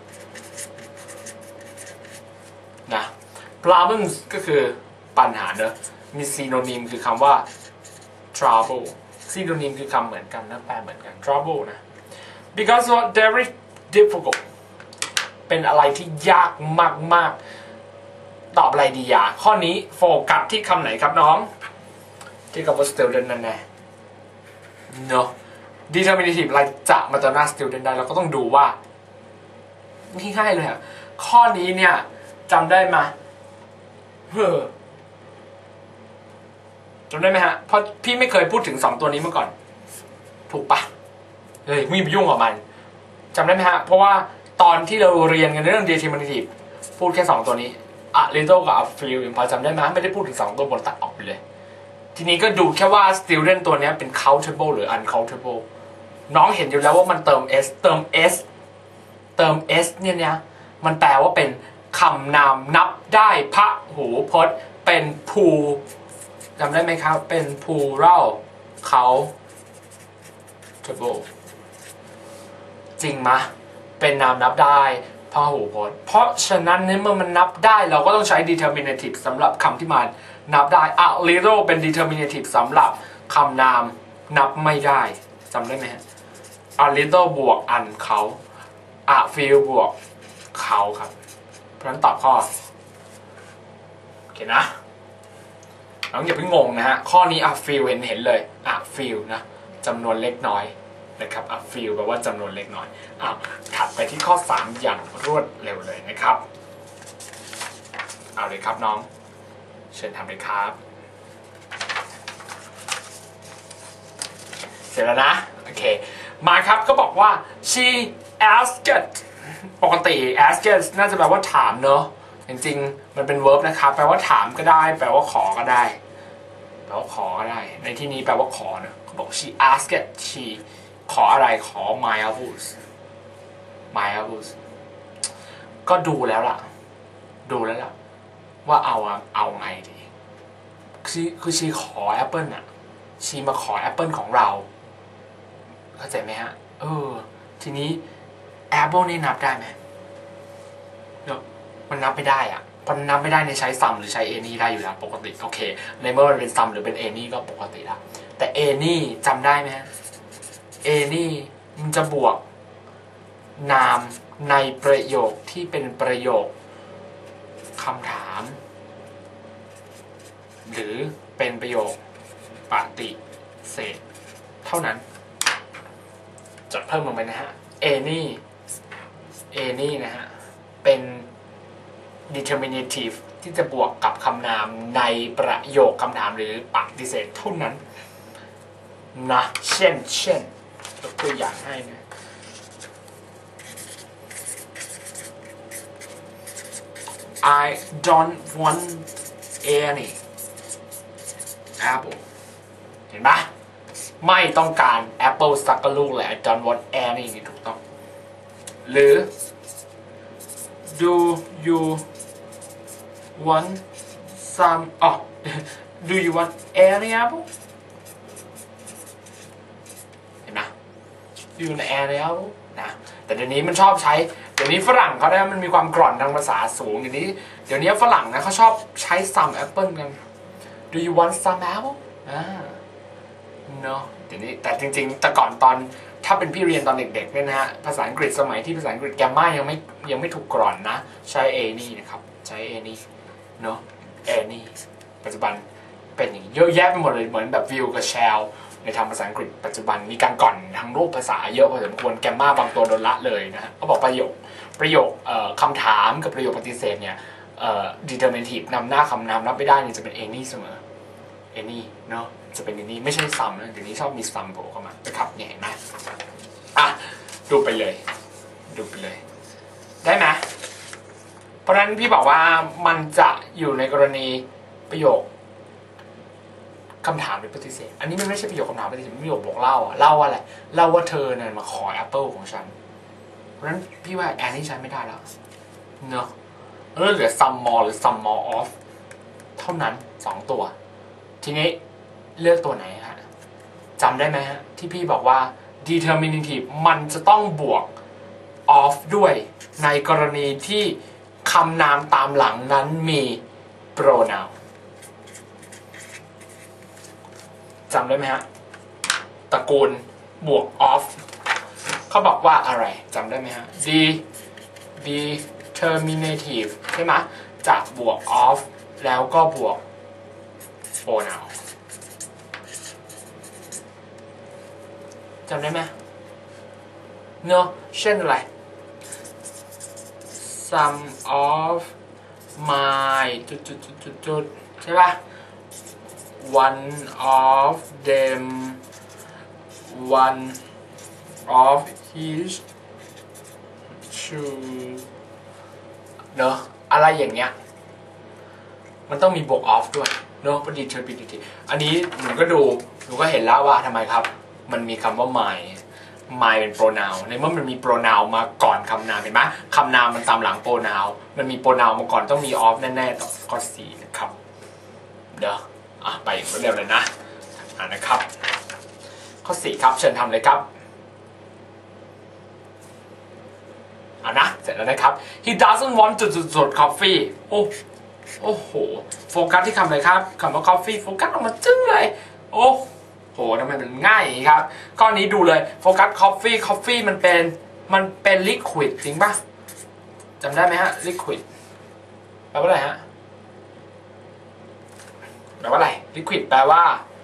นะ problems ก็คือปัญหาเนอะมี synonym คือคำว่า trouble synonym คือคำเหมือนกันนะแปลเหมือนกัน trouble นะ because what very difficult เป็นอะไรที่ยากมากๆตอบอะไรดีอ่ะข้อนี้โฟกัสที่คำไหนครับน้องที่คำว่า student นั่นแน่เนอะ determinative อะไรจะมาเติมหน้า student ได้เราก็ต้องดูว่าง่ายๆเลยอ่ะข้อนี้เนี่ยจำได้ไหมเฮ้อจำได้ไหมฮะเพราะพี่ไม่เคยพูดถึงสองตัวนี้มาก่อนถูกปะเฮ้ยไม่ไปยุ่งกับมันจำได้ไหมฮะเพราะว่าตอนที่เราเรียนกันเรื่อง determinative พูดแค่สองตัวนี้ a little กับ a few พอจำได้ไหมไม่ได้พูดถึงสองตัวบนตัดออกไปเลยทีนี้ก็ดูแค่ว่า student ตัวนี้เป็น countable หรือ uncountable น้องเห็นอยู่แล้วว่ามันเติม s เติม s เติม s เนี่ยเนี่ยมันแปลว่าเป็นคำนามนับได้พหูพจน์เป็นภูจำได้ไหมครับเป็น plural countable จริงมะเป็นนามนับได้พหูพจน์เพราะฉะนั้นเนี่ยเมื่อมันนับได้เราก็ต้องใช้ determinative สำหรับคำที่มันนับได้ a little เป็น determinative สำหรับคำนามนับไม่ได้จำได้ไหมฮะ a little บวก un เขา a few บวกเขาครับเพราะฉะนั้นตอบข้อโอเคนะน้องอย่าเพิ่งงงนะฮะข้อนี้ a few เห็นเห็นเลย a few นะจำนวนเล็กน้อยนะครับ a few แปลว่าจำนวนเล็กน้อยอ่ะถัดไปที่ข้อสามอย่างรวดเร็วเลยนะครับเอาเลยครับน้องเชิญทำเลยครับเสร็จแล้วนะโอเคมาครับก็บอกว่า she asked ปกติ asked น่าจะแปลว่าถามเนอะจริงๆมันเป็น verb นะครับแปลว่าถามก็ได้แปลว่าขอก็ได้แปลว่าขอก็ได้ในที่นี้แปลว่าขอนะเขาบอก she asked she ขออะไรขอ my apples my apples ก็ดูแล้วล่ะดูแล้วล่ะว่าเอาเอาไงดีคือคือชีขอแอปเปิลอะชีมาขอแอปเปิลของเราเข้าใจไหมฮะเออทีนี้แอปเปิลนี่นับได้ไหมเนาะมันนับไม่ได้อะพอนับไม่ได้ในใช้ซัมหรือใช้เอนี่ได้อยู่แล้วปกติโอเคในเมื่อมันเป็นซัมหรือเป็นเอนี่ก็ปกติแล้วแต่เอนี่จำได้ไหมฮะเอนี่มันจะบวกนามในประโยคที่เป็นประโยคคำถามหรือเป็นประโยคปฏิเสธเท่านั้นจดเพิ่มลงไปนะฮะ any any นะฮะเป็น determinative ที่จะบวกกับคำนามในประโยคคำถามหรือปฏิเสธเท่านั้นนะเช่นเช่นยกตัวอย่างให้นะI don't want any apple เห็นปะไม่ต้องการแอปเปิลสักลูกเลย I don't want any นี่ถูกต้องหรือ do you want some อ๋อ do you want any apple เห็นไหม do you want any apple นะแต่เดี๋ยวนี้มันชอบใช้เดี๋ยวนี้ฝรั่งเขาได้มันมีความกร่อนทางภาษาสูงเดี๋ยวนี้เดี๋ยวนี้ฝรั่งนะเขาชอบใช้ some apple กัน do you want some apple อ่าเนาะเดี๋ยวนี้แต่จริงๆแต่ก่อนตอนถ้าเป็นพี่เรียนตอนเด็กๆเนี่ยนะฮะภาษาอังกฤษสมัยที่ภาษาอังกฤษแกมมายังไม่ยังไม่ถูกกร่อนนะใช้ any นะครับใช้ any เนาะ any ปัจจุบันเป็นอย่างเยอะแยะไปหมดเลยเหมือนแบบ view กับ shall ในทางภาษาอังกฤษปัจจุบันมีการก่อนทางรูปภาษาเยอะพอสมควรแกมมาบางตัวโดนละเลยนะฮะเขาบอกประโยคประโยคคำถามกับประโยคปฏิเสธเนี่ย determinative นำหน้าคำนามนับไม่ได้เนี่ยจะเป็น any เสมอ any เนาะจะเป็น any ไม่ใช่ some นะเดี๋ยวนี้ชอบมี some โผล่เข้ามานะครับเนี่ยเห็นไหมอ่ะดูไปเลยดูไปเลยได้ไหมเพราะฉะนั้นพี่บอกว่ามันจะอยู่ในกรณีประโยคคำถามหรือปฏิเสธอันนี้มันไม่ใช่ประโยคคำถามปฏิเสธประโยคบอกเล่าอะเล่าว่าอะไรเล่าว่าเธอเนี่ยมาขอแอปเปิลของฉันเพราะฉะนั้นพี่ว่าแอนนี่ใช้ไม่ได้แล้วเนอะแล้วเหลือ some more หรือ some more of เท่านั้นสองตัวทีนี้เลือกตัวไหนฮะจำได้ไหมฮะที่พี่บอกว่า determinative มันจะต้องบวก of ด้วยในกรณีที่คำนามตามหลังนั้นมี pronoun จำได้ไหมฮะตระกูลบวก of เขาบอกว่าอะไรจำได้ไหมฮะ d determinative ใช่ไหมจะบวก of แล้วก็บวก pronoun จำได้ไหมเนอะเช่นอะไร some of my จุดจุดจุดจุดจุดใช่ป่ะ one of them one of his shoes เนอะอะไรอย่างเงี้ยมันต้องมีบวก off ด้วยเนอะพอดีเทอร์บิดิทีอันนี้หนูก็ดูหนูก็เห็นแล้วว่าทำไมครับมันมีคำว่า my my เป็น pronoun ในเมื่อมันมี pronoun มาก่อนคำนามเห็นไหมคำนามมันตามหลัง pronoun มันมี pronoun มาก่อนต้องมี off แน่ๆต่อข้อสี่นะครับเดี๋ยวอ่ะไปอย่างรวดเร็วเลยนะอ่านะครับข้อสี่ครับเชิญทำเลยครับอ่ะนะเสร็จแล้วนะครับ he doesn't want จุดจุดจุด coffee โอ้โอ้โหโฟกัสที่คำเลยครับคำว่า coffee โฟกัสออกมาจึ้งเลยโอ้โหทำไมมันง่ายอย่างนี้ครับข้อนี้ดูเลยโฟกัส coffee coffee มันเป็นมันเป็น liquid จริงป่ะจำได้ไหมฮะ liquid แปลว่าอะไรฮะแปลว่าอะไร liquid แปลว่า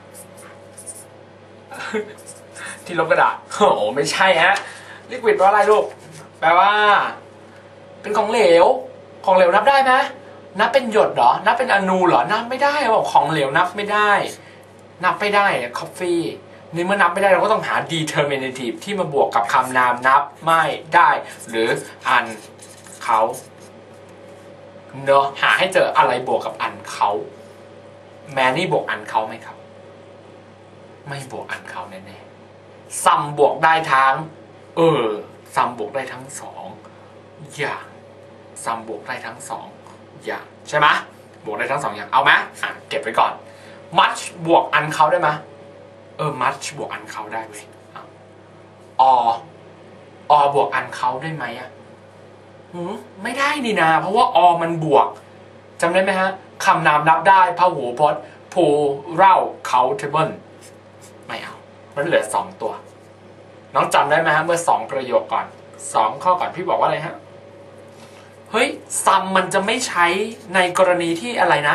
ที่ลบกระดาษโอ้ไม่ใช่ฮะ liquid แปลว่าอะไรลูกแปลว่าเป็นของเหลวของเหลวนับได้ไหมนับเป็นหยดเหรอนับเป็นอนูเหรอนับไม่ได้บอกของเหลวนับไม่ได้นับไม่ได้ coffee นี่เมื่อนับไม่ได้เราก็ต้องหา determinative ที่มาบวกกับคำนามนับไม่ได้หรืออันเขาเนาะหาให้เจออะไรบวกกับอันเขาแมนนี่บวกอันเขาไหมครับไม่บวกอันเขาแน่ๆซัมบวกได้ทั้งเออซัมบวกได้ทั้งสองอย่างซัมบวกได้ทั้งสองอย่างใช่ไหมบวกได้ทั้งสองอย่างเอาไหมอ่ะเก็บไว้ก่อนมัชบวกอันเขาได้ไหมเออมัชบวกอันเขาได้ไหมออบวกอันเขาได้ไหมอ่ะหืมไม่ได้นี่นาเพราะว่าอมันบวกจำได้ไหมฮะคำนามนับได้พหูพจน์ผู้เล่าเขาเทเบิลไม่เอามันเหลือสองตัวน้องจำได้ไหมฮะเมื่อสองประโยคก่อนสองข้อก่อนพี่บอกว่าอะไรฮะเฮ้ยซัมมันจะไม่ใช้ในกรณีที่อะไรนะ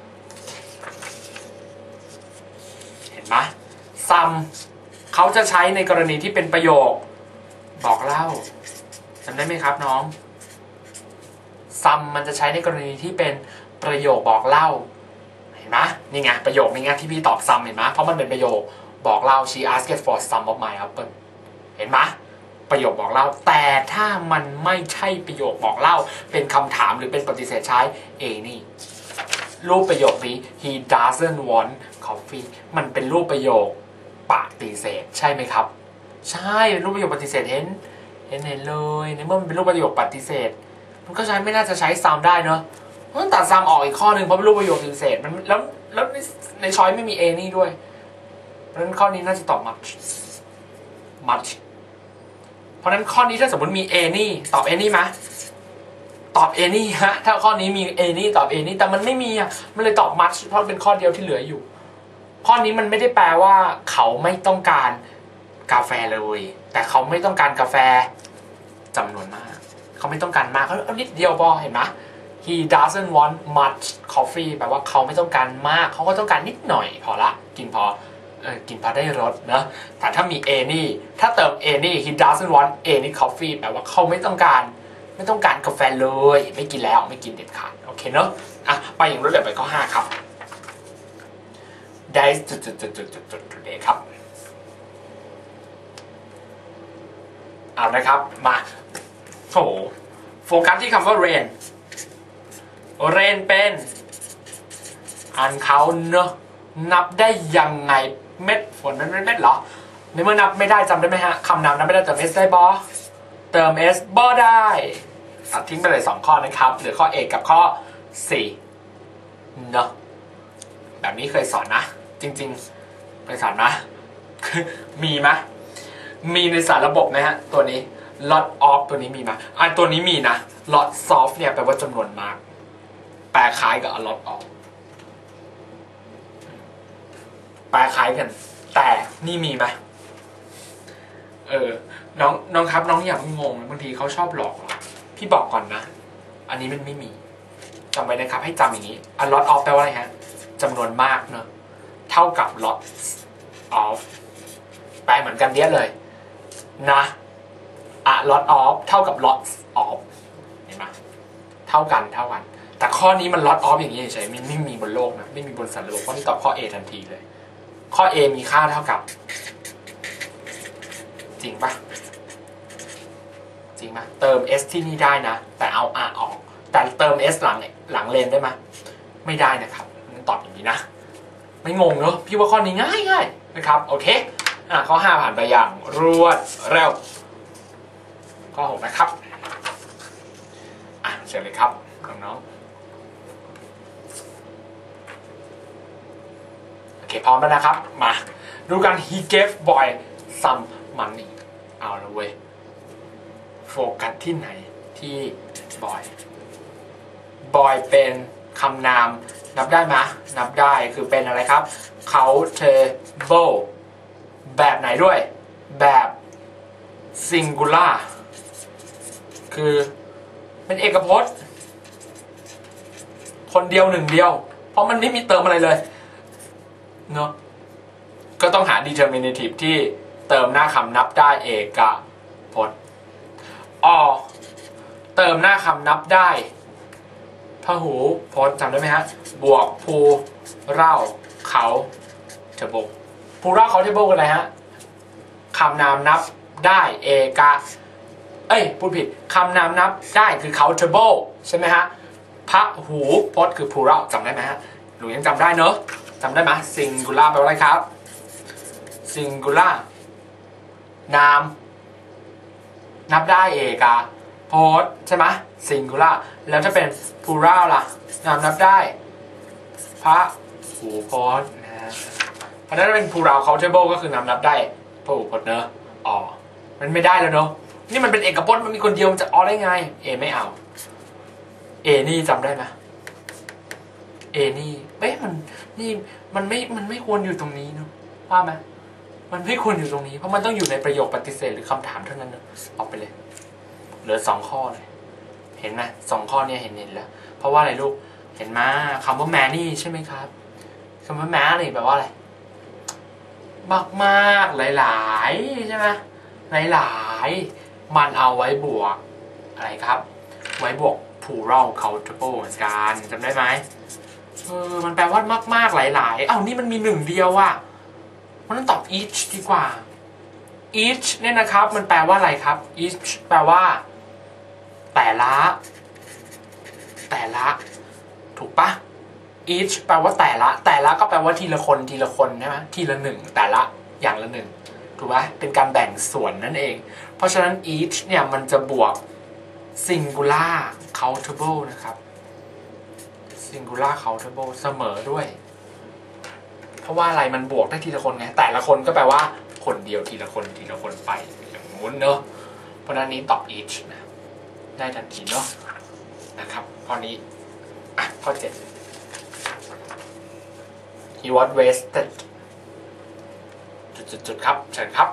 เห็นไหมซัมเขาจะใช้ในกรณีที่เป็นประโยคบอกเล่าจำได้ไหมครับน้องซัมมันจะใช้ในกรณีที่เป็นประโยคบอกเล่าเห็นไหมนี่ไงประโยคนี้ไงที่พี่ตอบซัมเห็นไหมเพราะมันเป็นประโยคบอกเล่า she asked for some of my apple เห็นไหมประโยคบอกเล่าแต่ถ้ามันไม่ใช่ประโยคบอกเล่าเป็นคำถามหรือเป็นปฏิเสธใช้เอนี่รูปประโยคนี้ he doesn't want coffee มันเป็นรูปประโยคปฏิเสธใช่ไหมครับใช่เป็นรูปประโยคปฏิเสธเห็นเห็นเห็นเลยในเมื่อมันเป็นรูปประโยคปฏิเสธมันก็ใช้ไม่น่าจะใช้ซ้ำได้เนอะต้องตัดซ้ำออกอีกข้อหนึ่งเพราะเป็นรูปประโยคปฏิเสธมันแล้วแล้วในช้อยไม่มีเอนี่ด้วยเพราะฉะนั้นข้อนี้น่าจะตอบ much much เพราะฉะนั้นข้อนี้ถ้าสมมติมีเอนี่ตอบเอนี่ไหมตอบเอนี่ฮะถ้าข้อนี้มีเอนี่ตอบเอนี่แต่มันไม่มีอ่ะมันเลยตอบ much เพราะเป็นข้อเดียวที่เหลืออยู่ข้อนี้มันไม่ได้แปลว่าเขาไม่ต้องการกาแฟเลยแต่เขาไม่ต้องการกาแฟจำนวนมากเขาไม่ต้องการมากเขาเอานิดเดียวพอเห็นไหม he doesn't want much coffee แปลว่าเขาไม่ต้องการมากเขาก็ต้องการนิดหน่อยพอละกินพอเออกินพอได้รสนะแต่ถ้ามี any ถ้าเติม any he doesn't want any coffee แปลว่าเขาไม่ต้องการไม่ต้องการกาแฟเลยไม่กินแล้วไม่กินเด็ดขาดโอเคเนอะอ่ะไปอย่างรวดเร็วไปข้อห้าครับได้จุดจุดจุดจุดจุดจุดจุดเดครับเอานะครับมาโอ้โหโฟกัสที่คำว่า rain rain เป็นอันเขาเนอะนับได้ยังไงเม็ดฝนนั้นเม็ดเหรอในเมื่อนับไม่ได้จำได้ไหมฮะคำนามนับไม่ได้เติม s ได้บอเติม s บอได้ตัดทิ้งไปเลยสองข้อนะครับเหลือข้อ A กับข้อ สี่เนอะแบบนี้เคยสอนนะจริงๆเคยสอนนะมีไหมมีในสารระบบไหมฮะตัวนี้ lot of ตัวนี้มีไหมอันตัวนี้มีนะ lot of เนี่ยแปลว่าจำนวนมากแปลคล้ายกับ a lot of แปลคล้ายกันแต่นี่มีไหมเออน้องน้องครับน้องอย่างงงบางทีเขาชอบหลอกเราพี่บอกก่อนนะอันนี้มันไม่มีจำไว้นะครับให้จำอย่างนี้ a lot of แปลว่าอะไรฮะจำนวนมากเนอะเท่ากับ lots of แปลเหมือนกันเดียเลยนะ a lot of เท่ากับ lots of เห็นไหมเท่ากันเท่ากันแต่ข้อนี้มัน lot of อย่างนี้เฉยๆไม่ไม่มีบนโลกนะไม่มีบนสารระบบข้อนี้ตอบข้อ A ทันทีเลยข้อ A มีค่าเท่ากับจริงปะจริงปะเติม s ที่นี่ได้นะแต่เอา r ออกแต่เติม s หลังหลังเลนได้ไหมไม่ได้นะครับมันตอบอย่างนี้นะไม่งงเนอะพี่ว่าข้อนี้ง่ายง่ายนะครับโอเคอ่ะข้อห้าผ่านไปอย่างรวดเร็วข้อหกนะครับอ่ะเชิญเลยครับน้องๆโอเคพร้อมแล้วนะครับมาดูกัน he gave boy some money เอาละเว้ยโฟกัสที่ไหนที่ boy boy เป็นคำนามนับได้ไหมนับได้คือเป็นอะไรครับ countable แบบไหนด้วยแบบ singular คือเป็นเอกพจน์คนเดียวหนึ่งเดียวเพราะมันไม่มีเติมอะไรเลยเนาะก็ต้องหา determinative ที่เติมหน้าคำนับได้เอกพจน์อเติมหน้าคำนับได้พหูพจน์จำได้ไหมฮะบวกภูเล่าเขาเทเบิลภูเล่าเขาเทเบิลกันอะไรฮะคำนามนับได้เอกะเอ้ยพูดผิดคำนามนับได้คือ countable ใช่ไหมฮะพหูพจน์คือ plural จำได้ไหมฮะหนูยังจำได้เนอะจำได้ไหม singular แปลว่าอะไรครับ singular นามนับได้เอกาโพสใช่ไหม singular แล้วถ้าเป็น plural ล่ะนามนับได้พระหูพจน์นะฮะเพราะนั้นเป็น plural countable ก็คือนามนับได้พระหูพจน์เนอะอ๋อมันไม่ได้แล้วเนอะนี่มันเป็นเอกพจน์มันมีคนเดียวมันจะอ๋อได้ไงเอไม่เอาเอนี่จำได้ไหมเอนี่เอ๊ะมันนี่มันไม่มันไม่ควรอยู่ตรงนี้เนอะว่าไหมมันไม่ควรอยู่ตรงนี้เพราะมันต้องอยู่ในประโยคปฏิเสธหรือคำถามเท่านั้นเนอะออกไปเลยเหลือสองข้อเลยเห็นไหมสองข้อเนี่ยเห็นเห็นแล้วเพราะว่าอะไรลูกเห็นไหมคำว่าแมนี่ใช่ไหมครับคำว่าแมนี่แปลว่าอะไรมากมากหลายๆใช่ไหมหลายๆมันเอาไว้บวกอะไรครับไว้บวก plural countable เหมือนกันจำได้ไหมเออมันแปลว่ามากๆหลายๆเอ้านี่มันมีหนึ่งเดียวอะมันต้องตอบ each ดีกว่า each เนี่ยนะครับมันแปลว่าอะไรครับ each แปลว่าแต่ละแต่ละถูกปะ each แปลว่าแต่ละแต่ละก็แปลว่าทีละคนทีละคนใช่ไหมทีละหนึ่งแต่ละอย่างละหนึ่งถูกปะเป็นการแบ่งส่วนนั่นเองเพราะฉะนั้น each เนี่ยมันจะบวก singular countable นะครับ singular countable เสมอด้วยเพราะว่าอะไรมันบวกได้ทีละคนไงแต่ละคนก็แปลว่าคนเดียวทีละคนทีละคนไปอย่างงู้นเนอะเพราะนั้นนี้ตอบ each นะได้ทันทีเนาะนะครับข้อนี้อ่ะข้อเจ็ด he was wasted จุดๆๆครับเชิญครับ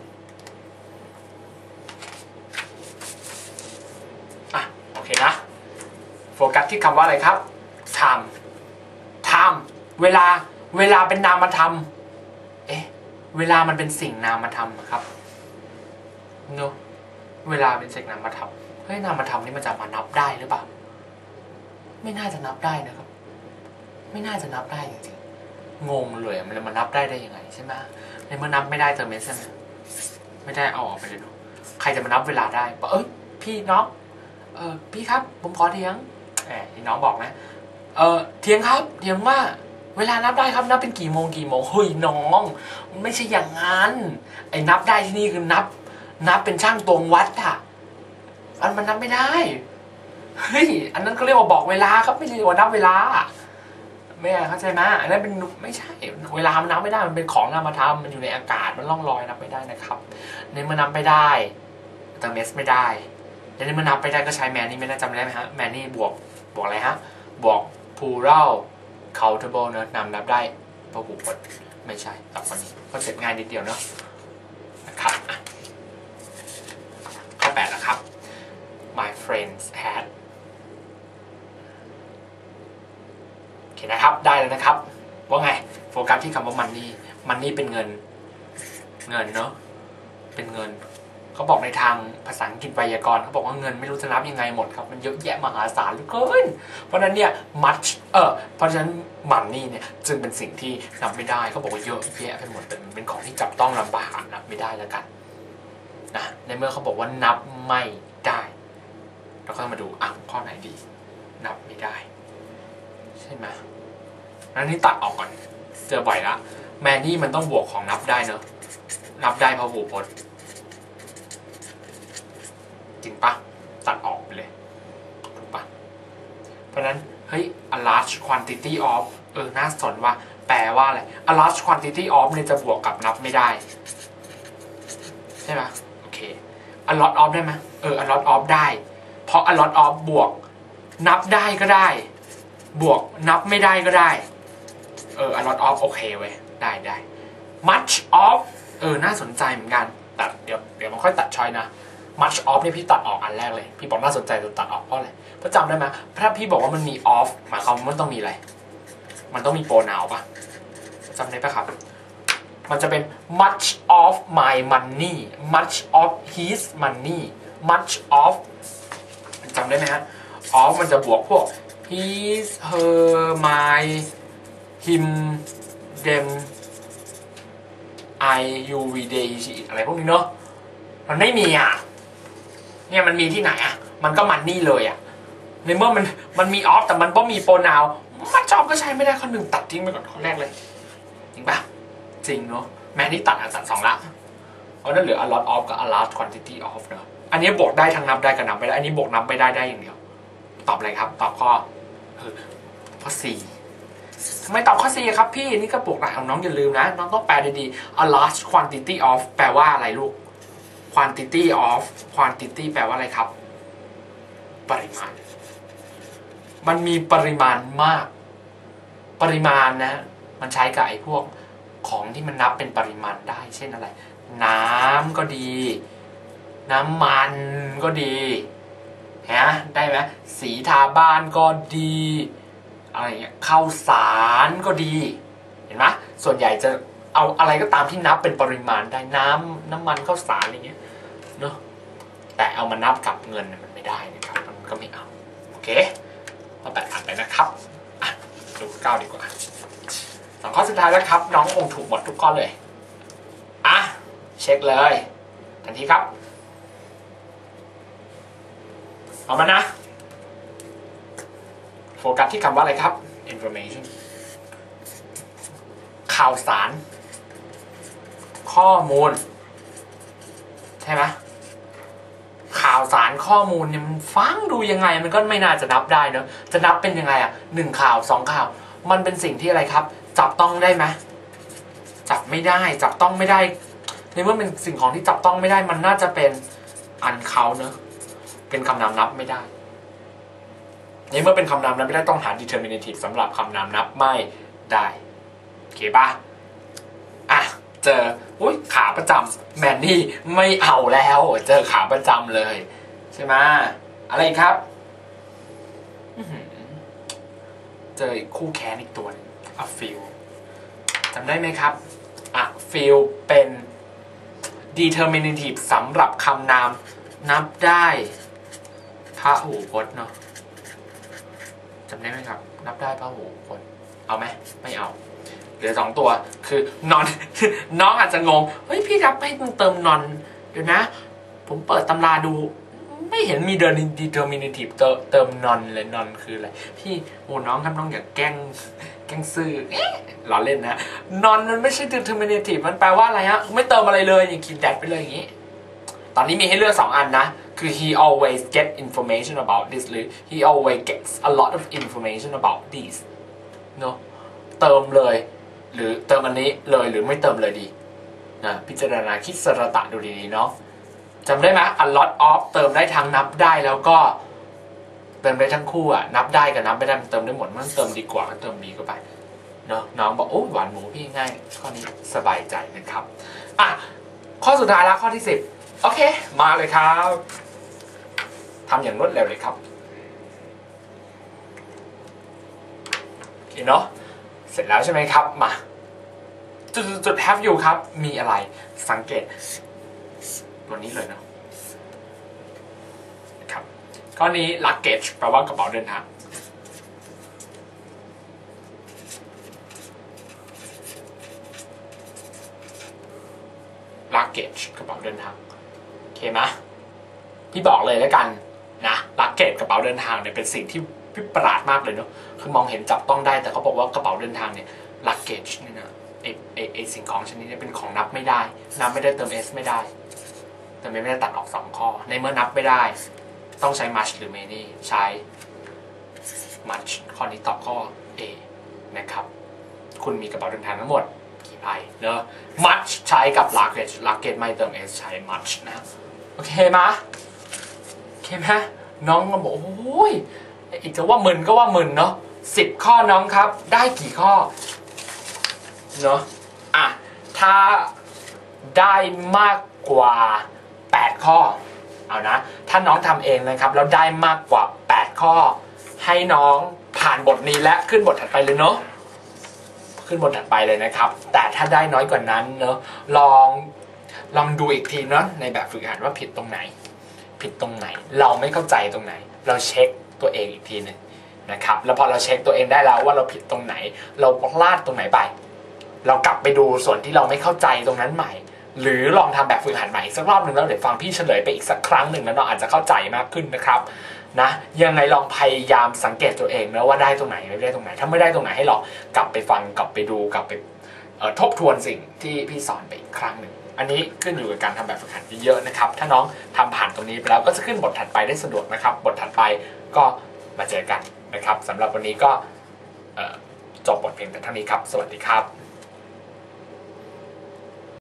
อ่ะโอเคนะโฟกัสที่คำว่าอะไรครับ time time เวลาเวลาเป็นนามธรรมเอ๊ะเวลามันเป็นสิ่งนามธรรมครับเนอะเวลาเป็นสิ่งนามธรรมเฮ้ยนามธรรมนี่มันจะมานับได้หรือเปล่าไม่น่าจะนับได้นะครับไม่น่าจะนับได้จริงๆงงเลยมันจะมานับได้ได้ยังไงใช่ไหมในเมื่อนับไม่ได้เติมเมสใช่ไหมไม่ได้เอาออกไปเลยเนาะใครจะมานับเวลาได้บอกเอ้ยพี่น้องเออพี่ครับผมขอเถียงแหมพี่น้องบอกนะเออเถียงครับเถียงว่าเวลานับได้ครับนับเป็นกี่โมงกี่โมงเฮ้ยน้องมันไม่ใช่อย่างนั้นไอ้นับได้ที่นี่คือนับนับเป็นช่างตวงวัดอะอันมันนับไม่ได้เฮ้ยอันนั้นเขาเรียกว่าบอกเวลาครับไม่ใช่ว่านับเวลาแม่เข้าใจไหมอันนั้นเป็นไม่ใช่เวลามันนับไม่ได้มันเป็นของนามธรรมมันอยู่ในอากาศมันล่องลอยนับไม่ได้นะครับในเมื่อนับไม่ได้เติมเมสไม่ได้ในเมื่อนับไม่ได้ก็ใช้แมนนี่ไม่ได้จำได้ไหมฮะแมนนี่บวกบวกอะไรฮะบวก plural countable เนอะนำนับได้พหูพจน์ไม่ใช่ตอบข้อนี้ก็เสร็จง่ายนิดเดียวเนอะนะครับข้อแปดแล้วครับ my friends had โอเคนะครับได้แล้วนะครับว่าไงโฟกัสที่คำว่า money money เป็นเงินเงินเนอะเป็นเงินเขาบอกในทางภาษาอังกฤษไวยากรณ์เขาบอกว่าเงินไม่รู้จะนับยังไงหมดครับมันเยอะแยะมหาศาลเหลือเกินเพราะฉะนั้นเนี่ย much เออเพราะฉะนั้น money เนี่ยจึงเป็นสิ่งที่นับไม่ได้เขาบอกว่าเยอะแยะไปหมดเป็นเป็นของที่จับต้องลำบากนับไม่ได้แล้วกันนะในเมื่อเขาบอกว่านับไม่ได้เราก็ต้องมาดูอ่ะข้อไหนดีนับไม่ได้ใช่ไหมอันนี้ตัดออกก่อนเจอบ่อยละแมนนี่มันต้องบวกของนับได้เนอะนับได้พหูพจน์จริงปะตัดออกไปเลยถูกปะเพราะนั้นเฮ้ย a large quantity of เออน่าสนว่าแปลว่าอะไร a large quantity of เนี่ยจะบวกกับนับไม่ได้ใช่ไหมโอเค a lot of ได้ไหมเออ a lot of ได้เพราะ a lot of บวกนับได้ก็ได้บวกนับไม่ได้ก็ได้เออ a lot of โอเคเว้ยได้ได้ much of เออน่าสนใจเหมือนกันตัดเดี๋ยวเดี๋ยวมันค่อยตัดชอยนะmuch off นี่พี่ตัดออกอันแรกเลยพี่บอกน่าสนใจจะตัดออกเพราะอะไรเพราะจำได้ไหมถ้าพี่บอกว่ามันมี off หมายความว่ามันต้องมีอะไรมันต้องมี pronoun ป่ะจำได้ป่ะครับมันจะเป็น much of my money much of his money much of จำได้ไหมฮะ of มันจะบวกพวก his her my him them I you we they she อะไรพวกนี้เนาะมันไม่มีอ่ะเนี่ยมันมีที่ไหนอ่ะมันก็มันนี่เลยอ่ะในเมื่อมันมันมีออฟแต่มันก็มีโปรนาวไม่ชอบก็ใช้ไม่ได้ข้อหนึ่งตัดทิ้งไปก่อนข้อแรกเลยจริงปะจริงเนาะแม้นี่ตัดอ่ะตัดสองละเพราะนั่นเหลือ a lot of กับ a large quantity of เนาะอันนี้บวกได้ทั้งนับได้กับนับไม่ได้อันนี้บวกนับไม่ได้ได้อย่างเดียวตอบอะไรครับตอบข้อข้อ C ทำไมตอบข้อ C ครับพี่นี่ก็บวกได้น้องอย่าลืมนะน้องต้องแปลดีๆ a large quantity of แปลว่าอะไรลูก quantity of quantity แปลว่าอะไรครับปริมาณมันมีปริมาณมากปริมาณนะมันใช้กับไอ้พวกของที่มันนับเป็นปริมาณได้เช่นอะไรน้ำก็ดีน้ำมันก็ดีฮะได้ไหมสีทาบ้านก็ดีอะไรเงี้ยข้าวสารก็ดีเห็นไหมส่วนใหญ่จะเอาอะไรก็ตามที่นับเป็นปริมาณได้น้ำน้ำมันข้าวสารอะไรเงี้ยเนาะแต่เอามานับกับเงินมันไม่ได้นะครับมันก็ไม่เอาโอเคข้อแปดผ่านไปนะครับอ่ะดูเก้าดีกว่าสองข้อสุดท้ายแล้วครับน้องคงถูกหมดทุกข้อเลยอ่ะเช็คเลยทันทีครับเอามานะโฟกัสที่คำว่าอะไรครับ information ข่าวสารข้อมูลใช่ไหมข่าวสารข้อมูลเนี่ยมันฟังดูยังไงมันก็ไม่น่าจะนับได้เนอะจะนับเป็นยังไงอ่ะหนึ่งข่าวสองข่าวมันเป็นสิ่งที่อะไรครับจับต้องได้ไหมจับไม่ได้จับต้องไม่ได้ในเมื่อเป็นสิ่งของที่จับต้องไม่ได้มันน่าจะเป็นอันเขาเนอะเป็นคำนามนับไม่ได้ในเมื่อเป็นคำนามนับไม่ได้ต้องหา determinative สำหรับคำนามนับไม่ได้โอเคป่ะอ่ะเจออุ้ยขาประจำแมนนี่ไม่เอาแล้วเจอขาประจำเลยใช่ไหมอะไรครับเจอคู่แค้นอีกตัวนึงอ่ะฟิลจำได้ไหมครับอ่ะฟิลเป็น determinative สำหรับคำนามนับได้พหูพจน์เนาะจำได้ไหมครับนับได้พหูพจน์เอาไหมไม่เอาเหลือสองตัวคือนอน น้องอาจจะงงเฮ้ยพี่ครับให้มึงเติมนอนเดี๋ยวนะผมเปิดตำราดูไม่เห็นมีเดิน determinative เติมเติมนอนเลยนอนคืออะไรพี่โอ้น้องครับน้องอย่าแกล้งแกล้งซื่อเอ๊ะล้อเล่นนะนอนมันไม่ใช่ determinative มันแปลว่าอะไรฮะไม่เติมอะไรเลยอย่างขีดแดดไปเลยอย่างนี้ตอนนี้มีให้เลือกสองอันนะคือ he always get information about this หรือ he always gets a lot of information about this เนาะเติมเลยหรือเติมอันนี้เลยหรือไม่เติมเลยดีนะพิจารณาคิดสระตะดูดีๆเนาะจำได้ไหม a lot of เติมได้ทั้งนับได้แล้วก็เติมได้ทั้งคู่อ่ะนับได้กับนับไม่ได้เติมได้หมดมันเติมดีกว่าเติมดีก็ไปเนาะน้องบอกโอ้หวานหมูพี่ง่ายข้อนี้สบายใจนะครับอ่ะข้อสุดท้ายแล้วข้อที่สิบโอเคมาเลยครับทำอย่างรวดเร็วเลยครับโอเคเนาะเสร็จแล้วใช่ไหมครับมาจุดจุด have you ครับมีอะไรสังเกตตัวนี้เลยเนาะครับข้อนี้ luggage แปลว่ากระเป๋าเดินทางluggage กระเป๋าเดินทางโอเคไหมพี่บอกเลยแล้วกันนะ luggage กระเป๋าเดินทางเนี่ยเป็นสิ่งที่พิประหลาดมากเลยเนาะคือมองเห็นจับต้องได้แต่เขาบอกว่ากระเป๋าเดินทางเนี่ย luggage เนี่ยนะไอไอไอสิ่งของชนิดนี้เป็นของนับไม่ได้นับไม่ได้เติม s ไม่ได้แต่ไม่ได้ตัดออกสองข้อในเมื่อนับไม่ได้ต้องใช้ much หรือ many ใช้ much ข้อนี้ตอบข้อ A นะครับคุณมีกระเป๋าเดินทางทั้งหมดกี่ใบเนอะ much ใช้กับ luggage luggage ไม่เติม s ใช้ much นะโอเคไหมโอเคไหมน้องก็บอกโอ้ยอีกจะว่ามึนก็ว่ามึนเนาะสิบข้อน้องครับได้กี่ข้อเนาะอ่ะถ้าได้มากกว่าแปดข้อเอานะถ้าน้องทำเองนะครับแล้วได้มากกว่าแปดข้อให้น้องผ่านบทนี้และขึ้นบทถัดไปเลยเนาะขึ้นบทถัดไปเลยนะครับแต่ถ้าได้น้อยกว่านั้นเนาะลองลองดูอีกทีเนาะในแบบฝึกหัดว่าผิดตรงไหนผิดตรงไหนเราไม่เข้าใจตรงไหนเราเช็คตัวเองอีกทีหนึ่งนะครับแล้วพอเราเช็คตัวเองได้แล้วว่าเราผิดตรงไหนเราพลาดตรงไหนไปเรากลับไปดูส่วนที่เราไม่เข้าใจตรงนั้นใหม่หรือลองทำแบบฝึกหัดใหม่สักรอบหนึ่งแล้วเดี๋ยวฟังพี่เฉลยไปอีกสักครั้งหนึ่งแล้วน้องอาจจะเข้าใจมากขึ้นนะครับนะยังไงลองพยายามสังเกตตัวเองนะว่าได้ตรงไหนไม่ได้ตรงไหนถ้าไม่ได้ตรงไหนให้ลองกลับไปฟังกลับไปดูกลับไปทบทวนสิ่งที่พี่สอนไปอีกครั้งหนึ่งอันนี้ขึ้นอยู่กับการทำแบบฝึกหัดเยอะๆนะครับถ้าน้องทำผ่านตรงนี้ไปแล้วก็จะขึ้นบทถัดไปได้สะดวกนะครับบทถัดไปก็มาเจอกันนะครับสำหรับวันนี้ก็จบบทเพียงแต่เท่านี้ครับสวัสดีครับ